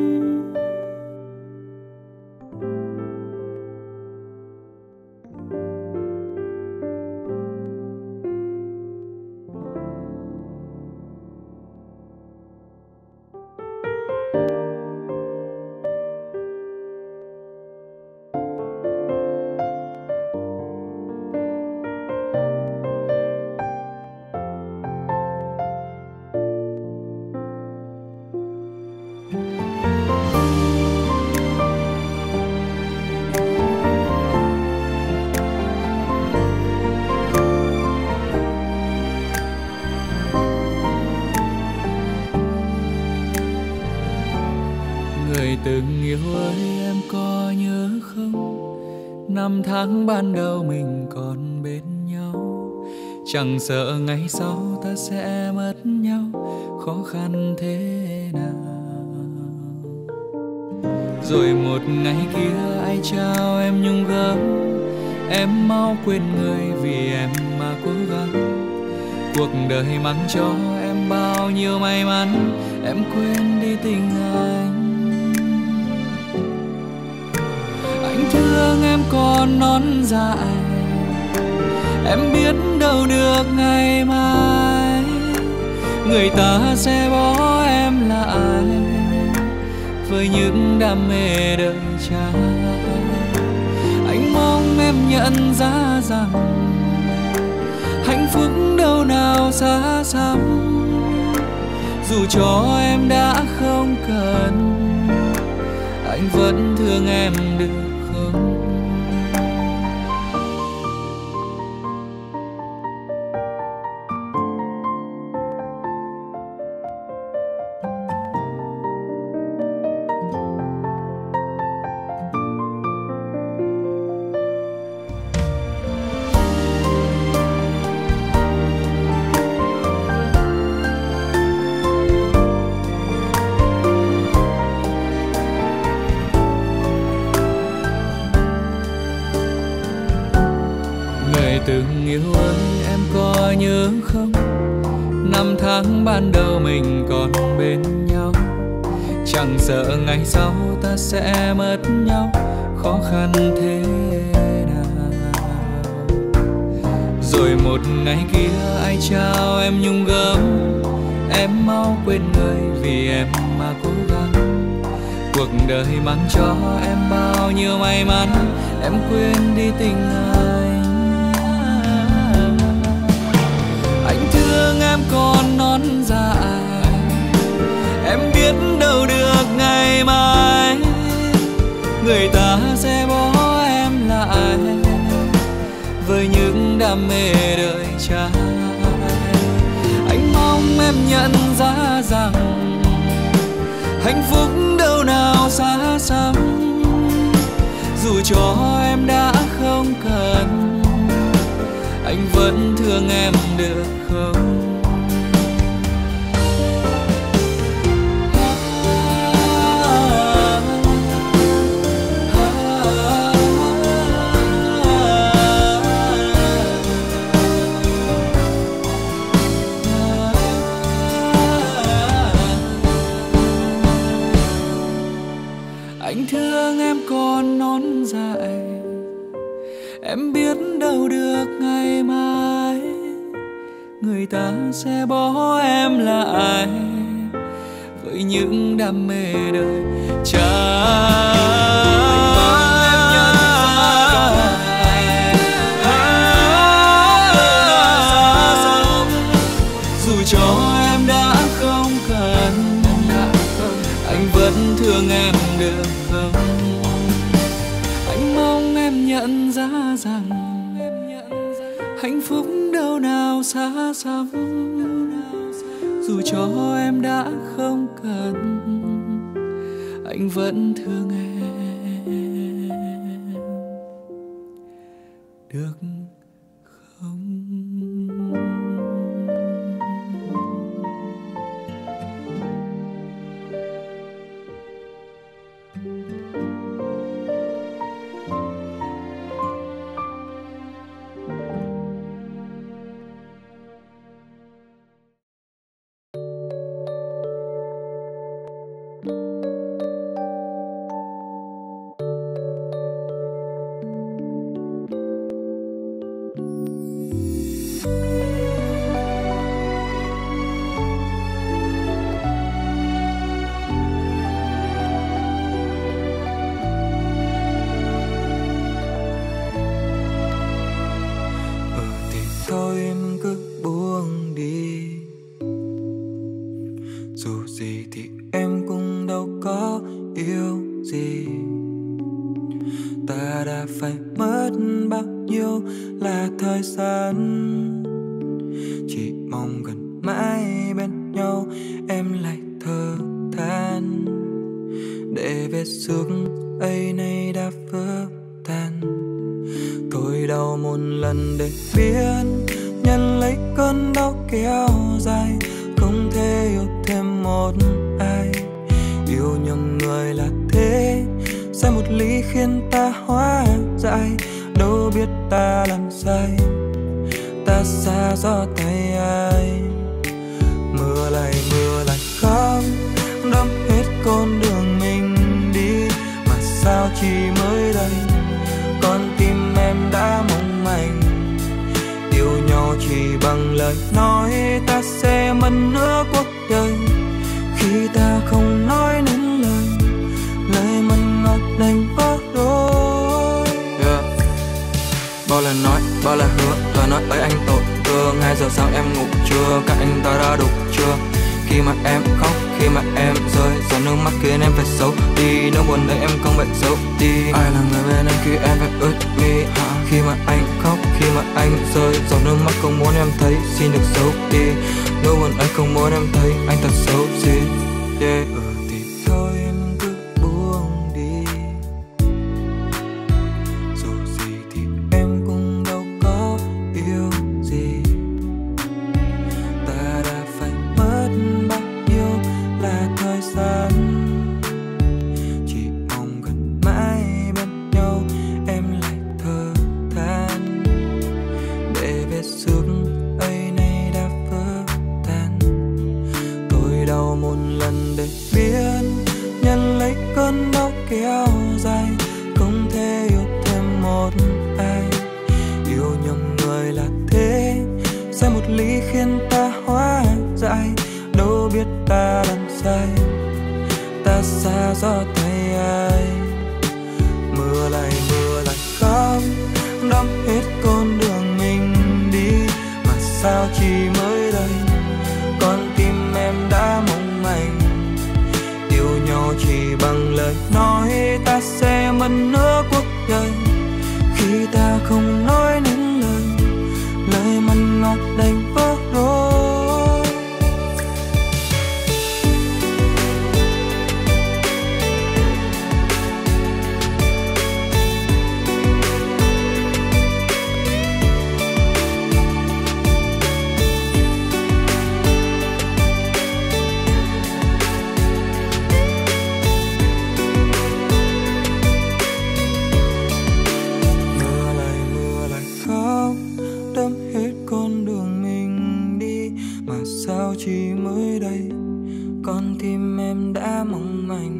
Người từng yêu ơi em có nhớ không? Năm tháng ban đầu mình còn bên nhau, chẳng sợ ngày sau ta sẽ mất nhau, khó khăn thế nào. Rồi một ngày kia ai trao em nhung gấm, em mau quên người vì em mà cố gắng. Cuộc đời mang cho em bao nhiêu may mắn, em quên đi tình anh. Anh thương em còn non dại, em biết đâu được ngày mai người ta sẽ bỏ em lại với những đam mê đời trai. Anh mong em nhận ra rằng hạnh phúc đâu nào xa xăm, dù cho em đã không cần, anh vẫn thương em được không? Từng yêu ơi em có nhớ không? Năm tháng ban đầu mình còn bên nhau, chẳng sợ ngày sau ta sẽ mất nhau, khó khăn thế nào. Rồi một ngày kia ai trao em nhung gấm, em mau quên người vì em mà cố gắng. Cuộc đời mang cho em bao nhiêu may mắn, em quên đi tình anh. Anh thương em còn non dại, em biết đâu được ngày mai người ta sẽ bỏ em lại với những đam mê đời trai. Anh mong em nhận ra rằng hạnh phúc đâu nào xa xăm, dù cho em đã không cần, anh vẫn thương em được không? Em biết đâu được ngày mai người ta sẽ bỏ em lại với những đam mê đời trai. Dù cho em đã không cần, anh vẫn thương em được không? Anh mong em nhận ra rằng hạnh phúc đâu nào xa xăm. Dù cho em đã không cần, anh vẫn thương em được không?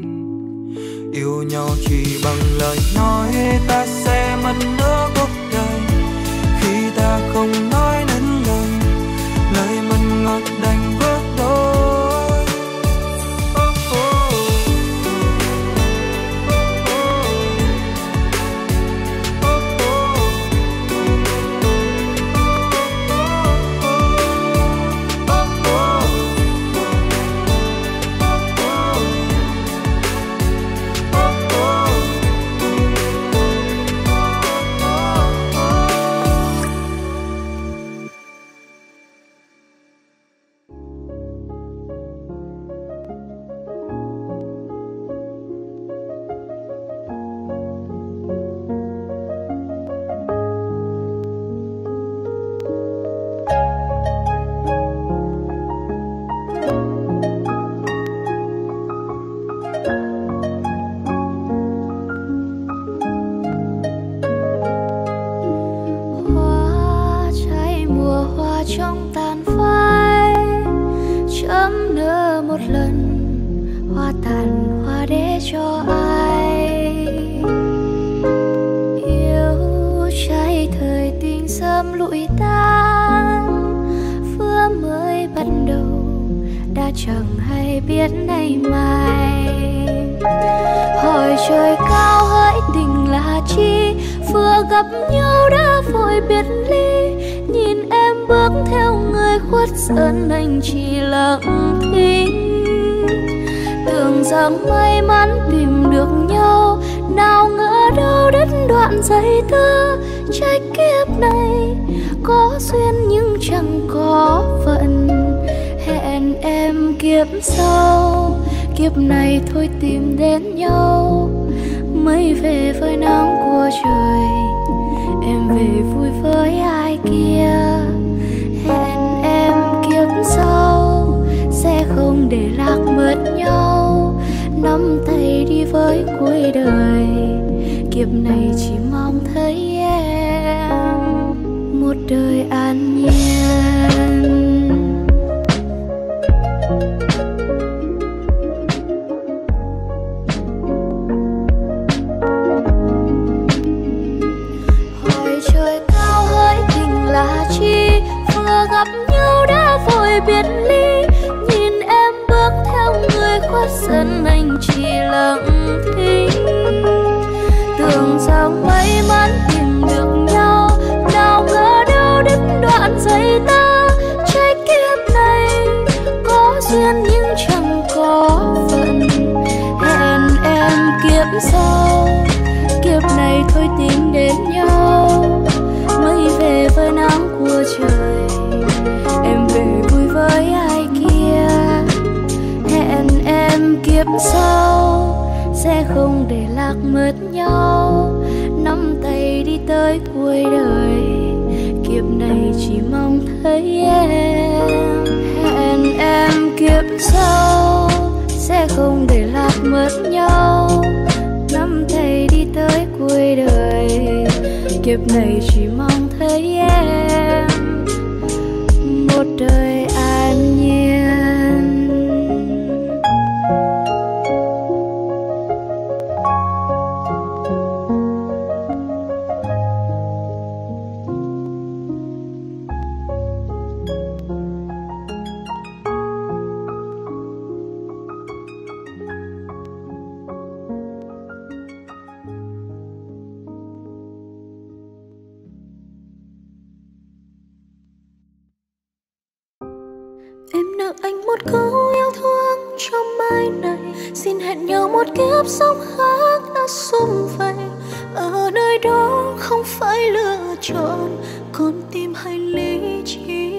Yêu nhau chỉ bằng lời nói, ta sẽ mất nữa cuộc đời. nở hoa trong tàn phai, chấm nở một lần hoa tàn hoa để cho ai yêu. Trái thời tình sớm lụi tan, vừa mới bắt đầu đã chẳng hay biết nay mai. Hỏi trời cao hỡi tình là chi, vừa gặp nhau đã vội biệt ly. Nhìn em bước theo người khuất dần, anh chỉ lặng thinh. Tưởng rằng may mắn tìm được nhau, nào ngờ đâu đứt đoạn dây tơ. Trái kiếp này có duyên nhưng chẳng có phận, hẹn em kiếp sau. Kiếp này thôi tìm đến nhau, mây về với nắng của trời, em về vui với ai kia. Hẹn em kiếp sau sẽ không để lạc mất nhau, nắm tay đi với cuối đời. Kiếp này chỉ mong thấy em một đời an nhiên. Gặp nhau đã vội biệt ly, nhìn em bước theo người khuất dần, anh chỉ lặng thinh. Tưởng rằng may mắn tìm được nhau, nào ngờ đâu đứt đoạn dây tơ. Trái kiếp này có duyên nhưng chẳng có phận, hẹn em kiếp sau. Kiếp này thôi tìm đến nhau, mây về với nắng của trời, em về vui với ai kia. Hẹn em kiếp sau sẽ không để lạc mất nhau, nắm tay đi tới cuối đời. Kiếp này chỉ mong thấy em. Hẹn em kiếp sau sẽ không để lạc mất nhau, nắm tay đi tới cuối đời. Kiếp này chỉ mong thấy em một đời an nhiên. Em nợ anh một câu yêu thương trong mai này, xin hẹn nhau một kiếp sống khác đã sum vầy. Ở nơi đó không phải lựa chọn, con tim hay lý trí.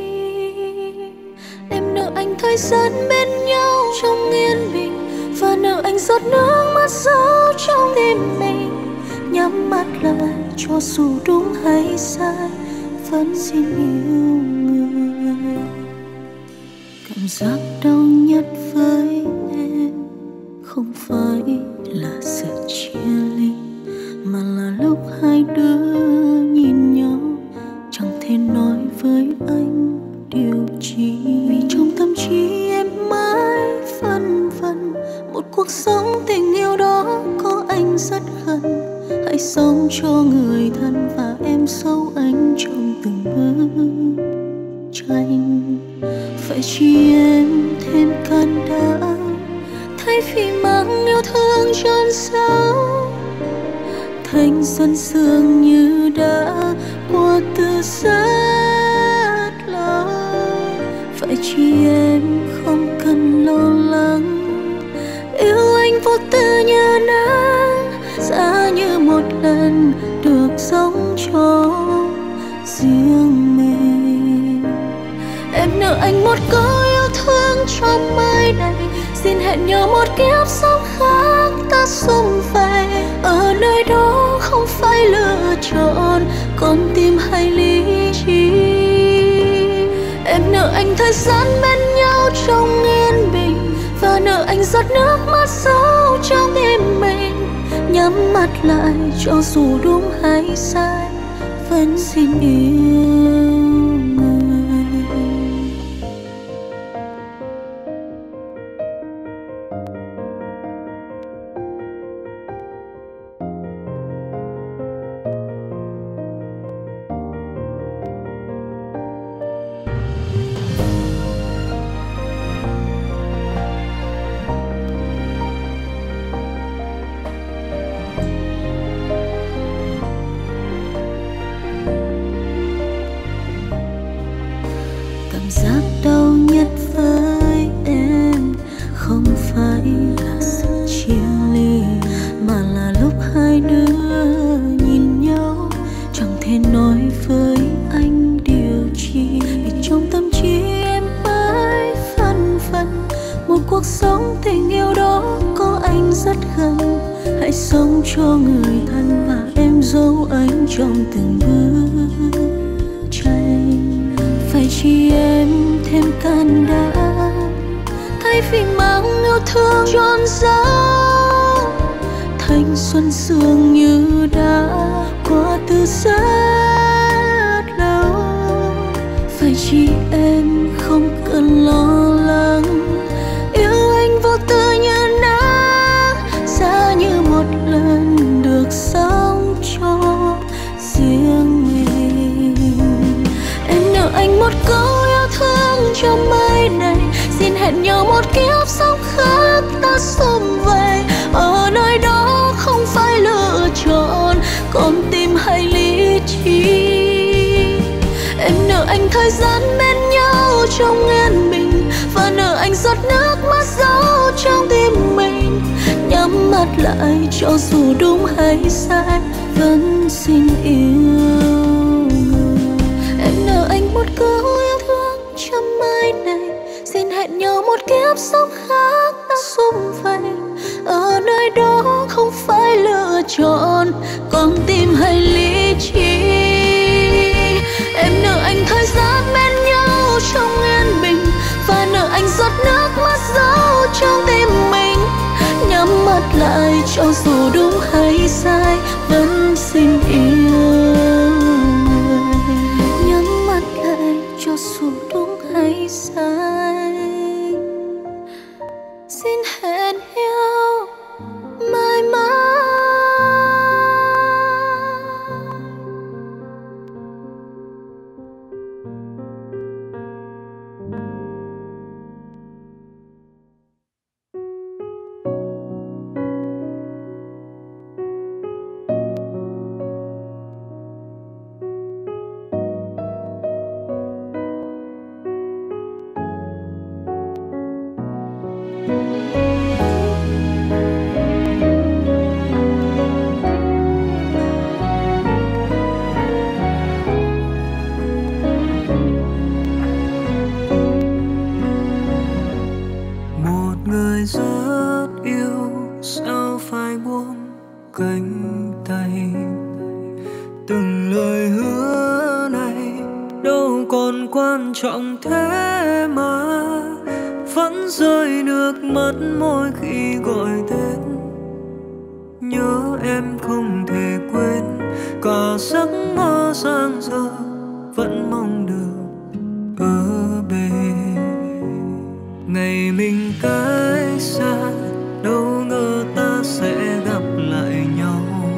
Em nợ anh thời gian bên nhau trong yên bình, và nợ anh giọt nước mắt sâu trong tim mình. Nhắm mắt lại cho dù đúng hay sai, vẫn xin yêu người. Cảm giác đau nhất với em không phải là sự chia ly, mà là lúc hai đứa nhìn nhau chẳng thể nói với anh điều chi. Vì trong tâm trí em mãi phân vân, một cuộc sống tình yêu đó có anh rất gần. Hãy sống cho người thân và em sâu anh trong từng bức tranh. Phải chi em thêm can đảm, thay vì mang yêu thương chôn sâu thành xuân sương như đã qua từ rất lâu. Phải chi em không cần lo lắng, yêu anh vô tư như nắng, giá như một lần được sống cho riêng mình. Em nợ anh một câu yêu thương trong mai này, xin hẹn nhau một kiếp sống khác ta sum vầy. Ở nơi đó không phải lựa chọn, con tim hay lý trí. Em nợ anh thời gian bên nhau trong yên bình, và nợ anh giọt nước mắt sâu trong tim mình. Nhắm mắt lại cho dù đúng hay sai, vẫn xin yêu người. Cảm giác đau nhất với em không phải là sự chia ly, mà là lúc hai đứa nhìn nhau chẳng thể nói với anh điều chi. Vì trong tâm trí em mãi phân vân, một cuộc sống tình yêu đó có anh rất gần. Hãy sống cho người thân mà em giấu anh trong từng bức tranh. Phải chi em thêm can đảm, thay vì mang yêu thương trôn giấu. Thanh xuân dường như đã qua từ rất lâu. Phải chi em không cần lo lắng, yêu anh vô tư như nắng, giá như một lần được sống cho riêng mình. Em nợ anh một câu yêu thương trong mai này, xin hẹn nhau một kiếp sống khác ta sum vầy. Ở nơi đó không phải lựa chọn, con tim hay lý trí. Em nợ anh thời gian bên nhau trong yên bình, và nợ anh giọt nước mắt giấu trong tim mình. Nhắm mắt lại cho dù đúng hay sai, vẫn xin yêu người. Em nợ anh một câu yêu thương trong mai này, xin hẹn nhau một kiếp sống khác ta sum vầy. Ở nơi đó không phải lựa chọn, con tim hay lý trí. Em nợ anh thời gian bên nhau trong yên bình, và nợ anh giọt nước mắt giấu trong tim mình. Nhắm mắt lại cho dù đúng hay sai, vẫn xin yêu người. Nhắm mắt lại cho dù đúng hay sai, xin hẹn nhau mãi mãi. Trọng thế mà vẫn rơi nước mắt mỗi khi gọi tên. Nhớ em không thể quên, cả giấc mơ giang dở vẫn mong được ở bên. Ngày mình cách xa, đâu ngờ ta sẽ gặp lại nhau.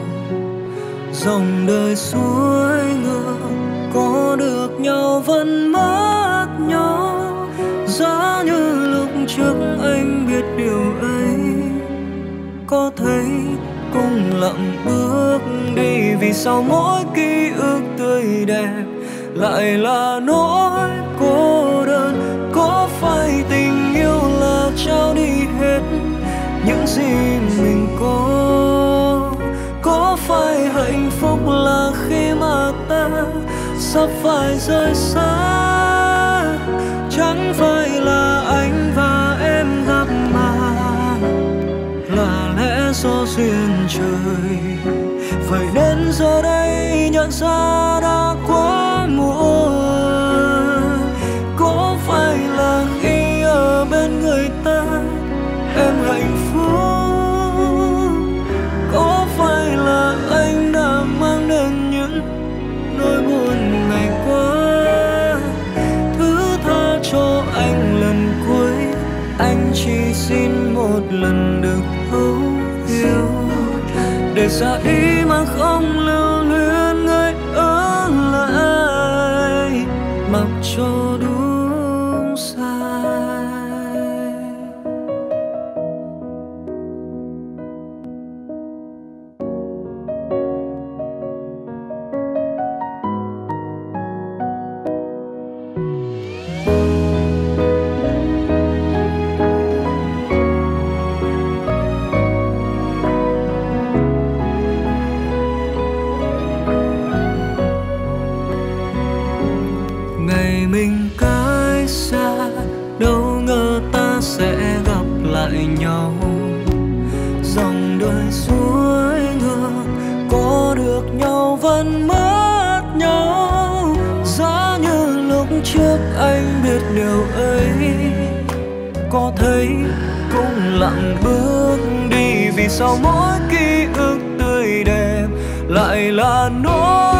Dòng đời suối ngược, có được nhau vẫn mất nhau. Giá như lúc trước anh biết điều ấy, có thấy cùng lặng bước đi. Vì sao mỗi ký ức tươi đẹp lại là nỗi cô đơn? Có phải tình yêu là trao đi hết những gì mình có? Có phải hạnh phúc là khi mà ta sắp phải rời xa? Chẳng phải là anh và em gặp mà là lẽ do duyên trời. Vậy nên giờ đây nhận ra đã quá muộn. Có phải là khi ở bên người ta em hạnh phúc? Có phải là anh đã mang đến những nỗi buồn ngày qua? Thứ tha cho anh lần cuối, anh chỉ xin một lần được thấu hiểu. Để ra đi mà không lưu luyến người ở lại, mặc cho đúng sai. chắc anh biết điều ấy. Có thấy cũng lặng bước đi, vì sao mỗi ký ức tươi đẹp lại là nỗi